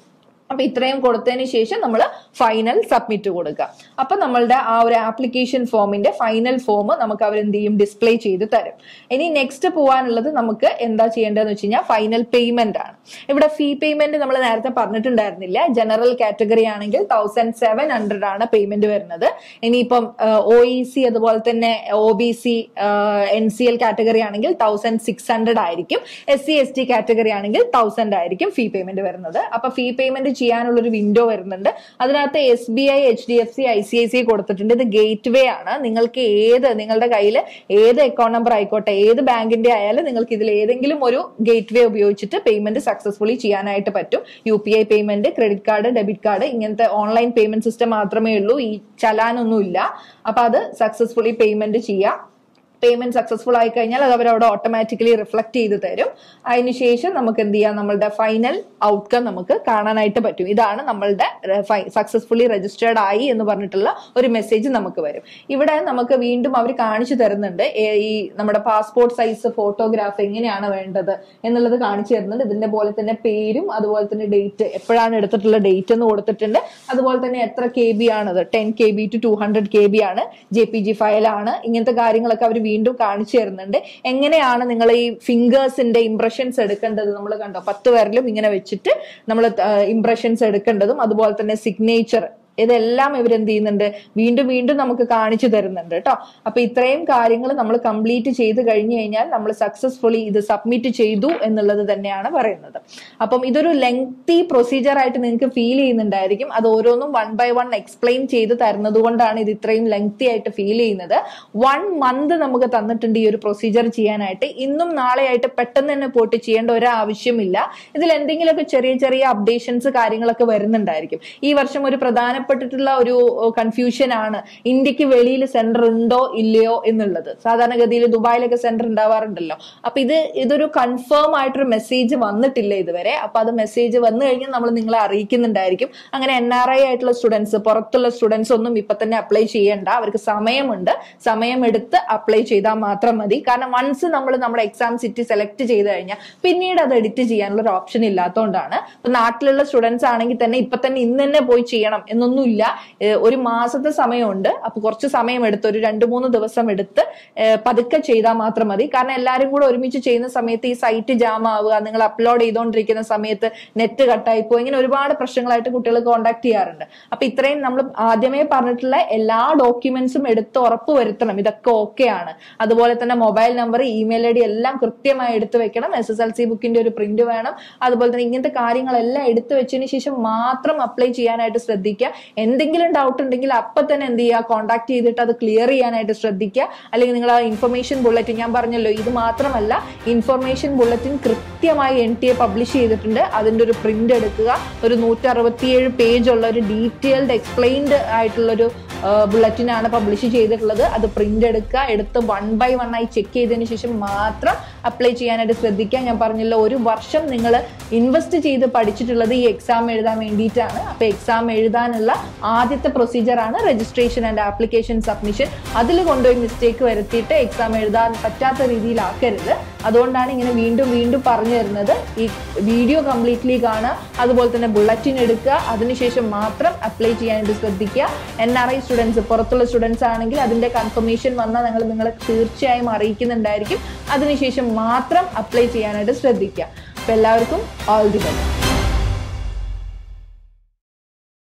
അപ്പൊ ഇത്രയും കൊടുത്തതിന് ശേഷം നമ്മൾ ഫൈനൽ സബ്മിറ്റ് കൊടുക്കുക. അപ്പൊ നമ്മളുടെ ആ ഒരു ആപ്ലിക്കേഷൻ ഫോമിന്റെ ഫൈനൽ ഫോം നമുക്ക് അവർ എന്ത് ചെയ്യും, ഡിസ്പ്ലേ ചെയ്ത് തരും. ഇനി നെക്സ്റ്റ് പോകാനുള്ളത് നമുക്ക് എന്താ ചെയ്യേണ്ടതെന്ന് വെച്ച് കഴിഞ്ഞാൽ ഫൈനൽ പേയ്മെന്റ് ആണ്. ഇവിടെ ഫീ പേയ്മെന്റ് നമ്മൾ നേരത്തെ പറഞ്ഞിട്ടുണ്ടായിരുന്നില്ല. ജനറൽ കാറ്റഗറി ആണെങ്കിൽ തൗസൻഡ് സെവൻ ഹൺഡ്രഡ് ആണ് പേയ്മെന്റ് വരുന്നത്. ഇനിയിപ്പം ഒ ഇ സി അതുപോലെ തന്നെ O B C N C L category ആണെങ്കിൽ തൗസൻഡ് സിക്സ് ഹൺഡ്രഡ് ആയിരിക്കും. S C S T category ആണെങ്കിൽ തൗസൻഡ് ആയിരിക്കും ഫീ പേയ്മെന്റ് വരുന്നത്. അപ്പൊ ഫീ പേയ്മെന്റ് ചെയ്യാനുള്ള ഒരു വിൻഡോ വരുന്നുണ്ട്. അതിനകത്ത് S B I, H D F C, I C I C കൊടുത്തിട്ടുണ്ട്. ഇത് ഗേറ്റ് വേ ആണ്. നിങ്ങൾക്ക് ഏത് നിങ്ങളുടെ കയ്യിൽ ഏത് അക്കൗണ്ട് നമ്പർ ആയിക്കോട്ടെ, ഏത് ബാങ്കിന്റെ ആയാലും നിങ്ങൾക്ക് ഇതിൽ ഏതെങ്കിലും ഒരു ഗേറ്റ് വേ ഉപയോഗിച്ചിട്ട് പേയ്മെന്റ് സക്സസ്ഫുള്ളി ചെയ്യാനായിട്ട് പറ്റും. U P I payment, credit card, debit card, ഇങ്ങനത്തെ ഓൺലൈൻ പേയ്മെന്റ് സിസ്റ്റം മാത്രമേ ഉള്ളൂ. ഈ ചലാനൊന്നും ഇല്ല. അപ്പൊ അത് സക്സസ്ഫുള്ളി പേയ്മെന്റ് ചെയ്യാം. പേയ്മെന്റ് സക്സസ്ഫുൾ ആയി കഴിഞ്ഞാൽ അത് അവരവിടെ ഓട്ടോമാറ്റിക്കലി റിഫ്ലക്ട് ചെയ്ത് തരും. അതിനുശേഷം നമുക്ക് എന്ത് ചെയ്യാം, നമ്മളുടെ ഫൈനൽ ഔട്ട്കം നമുക്ക് കാണാനായിട്ട് പറ്റും. ഇതാണ് നമ്മളുടെ സക്സസ്ഫുള്ളി രജിസ്റ്റേർഡ് ആയി എന്ന് പറഞ്ഞിട്ടുള്ള ഒരു മെസ്സേജ് നമുക്ക് വരും. ഇവിടെ നമുക്ക് വീണ്ടും അവർ കാണിച്ചു തരുന്നുണ്ട് ഈ നമ്മുടെ പാസ്പോർട്ട് സൈസ് ഫോട്ടോഗ്രാഫ് എങ്ങനെയാണ് വേണ്ടത് എന്നുള്ളത് കാണിച്ചു തരുന്നുണ്ട്. ഇതിന്റെ പോലെ തന്നെ പേരും അതുപോലെ തന്നെ ഡേറ്റ്, എപ്പോഴാണ് എടുത്തിട്ടുള്ള ഡേറ്റ് എന്ന് കൊടുത്തിട്ടുണ്ട്. അതുപോലെ തന്നെ എത്ര കെ ബി ആണത്, ten K B to two hundred K B ആണ്, ജെ പി ജി ഫയലാണ്. ഇങ്ങനത്തെ കാര്യങ്ങളൊക്കെ അവർ വീണ്ടും കാണിച്ചു തരുന്നുണ്ട്. എങ്ങനെയാണ് നിങ്ങൾ ഈ ഫിംഗേഴ്സിന്റെ ഇംപ്രഷൻസ് എടുക്കേണ്ടത്, നമ്മൾ കണ്ടോ പത്ത് പേരിലും ഇങ്ങനെ വെച്ചിട്ട് നമ്മൾ ഇംപ്രഷൻസ് എടുക്കേണ്ടതും അതുപോലെ തന്നെ സിഗ്നേച്ചർ, ഇതെല്ലാം ഇവരെന്ത് ചെയ്യുന്നുണ്ട്, വീണ്ടും വീണ്ടും നമുക്ക് കാണിച്ചു തരുന്നുണ്ട് കേട്ടോ. അപ്പൊ ഇത്രയും കാര്യങ്ങൾ നമ്മൾ കംപ്ലീറ്റ് ചെയ്ത് കഴിഞ്ഞു കഴിഞ്ഞാൽ നമ്മൾ സക്സസ്ഫുള്ളി ഇത് സബ്മിറ്റ് ചെയ്തു എന്നുള്ളത് തന്നെയാണ് പറയുന്നത്. അപ്പം ഇതൊരു ലെങ്തി പ്രൊസീജിയർ ആയിട്ട് നിങ്ങൾക്ക് ഫീൽ ചെയ്യുന്നുണ്ടായിരിക്കും. അത് ഓരോന്നും വൺ ബൈ വൺ എക്സ്പ്ലെയിൻ ചെയ്ത് തരുന്നത് കൊണ്ടാണ് ഇത് ഇത്രയും ലെങ്തി ആയിട്ട് ഫീൽ ചെയ്യുന്നത്. വൺ മന്ത് നമുക്ക് തന്നിട്ടുണ്ട് ഈ ഒരു പ്രൊസീജിയർ ചെയ്യാനായിട്ട്. ഇന്നും നാളെ ആയിട്ട് പെട്ടെന്ന് തന്നെ പോയിട്ട് ചെയ്യേണ്ട ഒരു ആവശ്യമില്ല. ഇതിൽ എന്തെങ്കിലുമൊക്കെ ചെറിയ ചെറിയ അപ്ഡേഷൻസ് കാര്യങ്ങളൊക്കെ വരുന്നുണ്ടായിരിക്കും. ഈ വർഷം ഒരു പ്രധാന പ്പെട്ടിട്ടുള്ള ഒരു കൺഫ്യൂഷൻ ആണ് ഇന്ത്യക്ക് വെളിയിൽ സെന്റർ ഉണ്ടോ ഇല്ലയോ എന്നുള്ളത്. സാധാരണഗതിയിൽ ദുബായിലൊക്കെ സെന്റർ ഉണ്ടാവാറുണ്ടല്ലോ. അപ്പൊ ഇത് ഇതൊരു കൺഫേം ആയിട്ടൊരു മെസ്സേജ് വന്നിട്ടില്ല ഇതുവരെ. അപ്പൊ അത് മെസ്സേജ് വന്നു കഴിഞ്ഞാൽ നമ്മൾ നിങ്ങളെ അറിയിക്കുന്നുണ്ടായിരിക്കും. അങ്ങനെ എൻ ആർ ഐ ആയിട്ടുള്ള സ്റ്റുഡൻസ്, പുറത്തുള്ള സ്റ്റുഡൻസ് ഒന്നും ഇപ്പൊ തന്നെ അപ്ലൈ ചെയ്യേണ്ട. അവർക്ക് സമയമുണ്ട്. സമയമെടുത്ത് അപ്ലൈ ചെയ്താൽ മാത്രം മതി. കാരണം വൺസ് നമ്മൾ നമ്മുടെ എക്സാം സിറ്റി സെലക്ട് ചെയ്ത് കഴിഞ്ഞാൽ പിന്നീട് അത് എഡിറ്റ് ചെയ്യാനുള്ള ഒരു ഓപ്ഷൻ ഇല്ലാത്തതുകൊണ്ടാണ്. ഇപ്പൊ നാട്ടിലുള്ള സ്റ്റുഡൻസ് ആണെങ്കിൽ തന്നെ ഇപ്പൊ തന്നെ ഇന്ന് തന്നെ പോയി ചെയ്യണം എന്നൊന്നും ഒന്നുമില്ല. ഒരു മാസത്തെ സമയമുണ്ട്. അപ്പൊ കുറച്ച് സമയം എടുത്ത് ഒരു രണ്ടു മൂന്ന് ദിവസം എടുത്ത് പതുക്കെ ചെയ്താൽ മാത്രം മതി. കാരണം എല്ലാവരും കൂടെ ഒരുമിച്ച് ചെയ്യുന്ന സമയത്ത് ഈ സൈറ്റ് ജാം ആവുക, നിങ്ങൾ അപ്ലോഡ് ചെയ്തുകൊണ്ടിരിക്കുന്ന സമയത്ത് നെറ്റ് കട്ടായി പോകും, ഇങ്ങനെ ഒരുപാട് പ്രശ്നങ്ങളായിട്ട് കുട്ടികൾ കോണ്ടാക്ട് ചെയ്യാറുണ്ട്. അപ്പൊ ഇത്രയും നമ്മൾ ആദ്യമേ പറഞ്ഞിട്ടുള്ള എല്ലാ ഡോക്യുമെന്റ്സും എടുത്ത് ഉറപ്പ് വരുത്തണം ഇതൊക്കെ ഓക്കെ ആണ്. അതുപോലെ തന്നെ mobile number, email I D എല്ലാം കൃത്യമായി എടുത്തു വെക്കണം. എസ് എസ് എൽ സി ബുക്കിന്റെ ഒരു പ്രിന്റ് വേണം. അതുപോലെ തന്നെ ഇങ്ങനത്തെ കാര്യങ്ങളെല്ലാം എടുത്തു വെച്ചതിന് ശേഷം മാത്രം അപ്ലൈ ചെയ്യാനായിട്ട് ശ്രദ്ധിക്കുക. എന്തെങ്കിലും ഡൗട്ട് ഉണ്ടെങ്കിൽ അപ്പൊ തന്നെ എന്ത് ചെയ്യുക, കോൺടാക്ട് ചെയ്തിട്ട് അത് ക്ലിയർ ചെയ്യാനായിട്ട് ശ്രദ്ധിക്കുക. അല്ലെങ്കിൽ നിങ്ങൾ ആ ഇൻഫർമേഷൻ ബുള്ളറ്റിൻ, ഞാൻ പറഞ്ഞല്ലോ ഇത് മാത്രമല്ല, ഇൻഫർമേഷൻ ബുള്ളറ്റിൻ കൃത്യമായി എൻ ടി എ പബ്ലിഷ് ചെയ്തിട്ടുണ്ട്. അതിന്റെ ഒരു പ്രിന്റ് എടുക്കുക. ഒരു നൂറ്റി അറുപത്തിയേഴ് പേജ് ഉള്ള ഒരു ഡീറ്റെയിൽഡ് എക്സ്പ്ലെയിൻഡ് ആയിട്ടുള്ള ഒരു ബുള്ളറ്റിൻ ആണ് പബ്ലിഷ് ചെയ്തിട്ടുള്ളത്. അത് പ്രിന്റ് എടുക്കുക. എടുത്ത് വൺ ബൈ വൺ ആയി ചെക്ക് ചെയ്തതിനു ശേഷം മാത്രം അപ്ലൈ ചെയ്യാനായിട്ട് ശ്രദ്ധിക്കുക. ഞാൻ പറഞ്ഞല്ലോ ഒരു വർഷം നിങ്ങൾ ഇൻവെസ്റ്റ് ചെയ്ത് പഠിച്ചിട്ടുള്ളത് ഈ എക്സാം എഴുതാൻ വേണ്ടിയിട്ടാണ്. അപ്പൊ എക്സാം എഴുതാനുള്ള ആദ്യത്തെ പ്രൊസീജിയർ ആണ് രജിസ്ട്രേഷൻ ആൻഡ് ആപ്ലിക്കേഷൻ സബ്മിഷൻ. അതിൽ കൊണ്ടുപോയി മിസ്റ്റേക്ക് വരുത്തിയിട്ട് എക്സാം എഴുതാൻ പറ്റാത്ത രീതിയിലാക്കരുത്. അതുകൊണ്ടാണ് ഇങ്ങനെ വീണ്ടും വീണ്ടും പറഞ്ഞു തരുന്നത്. ഈ വീഡിയോ കംപ്ലീറ്റ്ലി കാണുക, അതുപോലെ തന്നെ ബുള്ളറ്റിൻ എടുക്കുക, അതിനുശേഷം മാത്രം അപ്ലൈ ചെയ്യാനായിട്ട് ശ്രദ്ധിക്കുക. എൻ ആർ ഐ സ്റ്റുഡൻസ്, പുറത്തുള്ള സ്റ്റുഡൻസ് ആണെങ്കിൽ അതിന്റെ കൺഫർമേഷൻ വന്നാൽ ഞങ്ങൾ നിങ്ങളെ തീർച്ചയായും അറിയിക്കുന്നുണ്ടായിരിക്കും. അതിനുശേഷം മാത്രം അപ്ലൈ ചെയ്യാനായിട്ട് ശ്രദ്ധിക്കുക. അപ്പൊ എല്ലാവർക്കും ഓൾ ദി ബെസ്റ്റ്.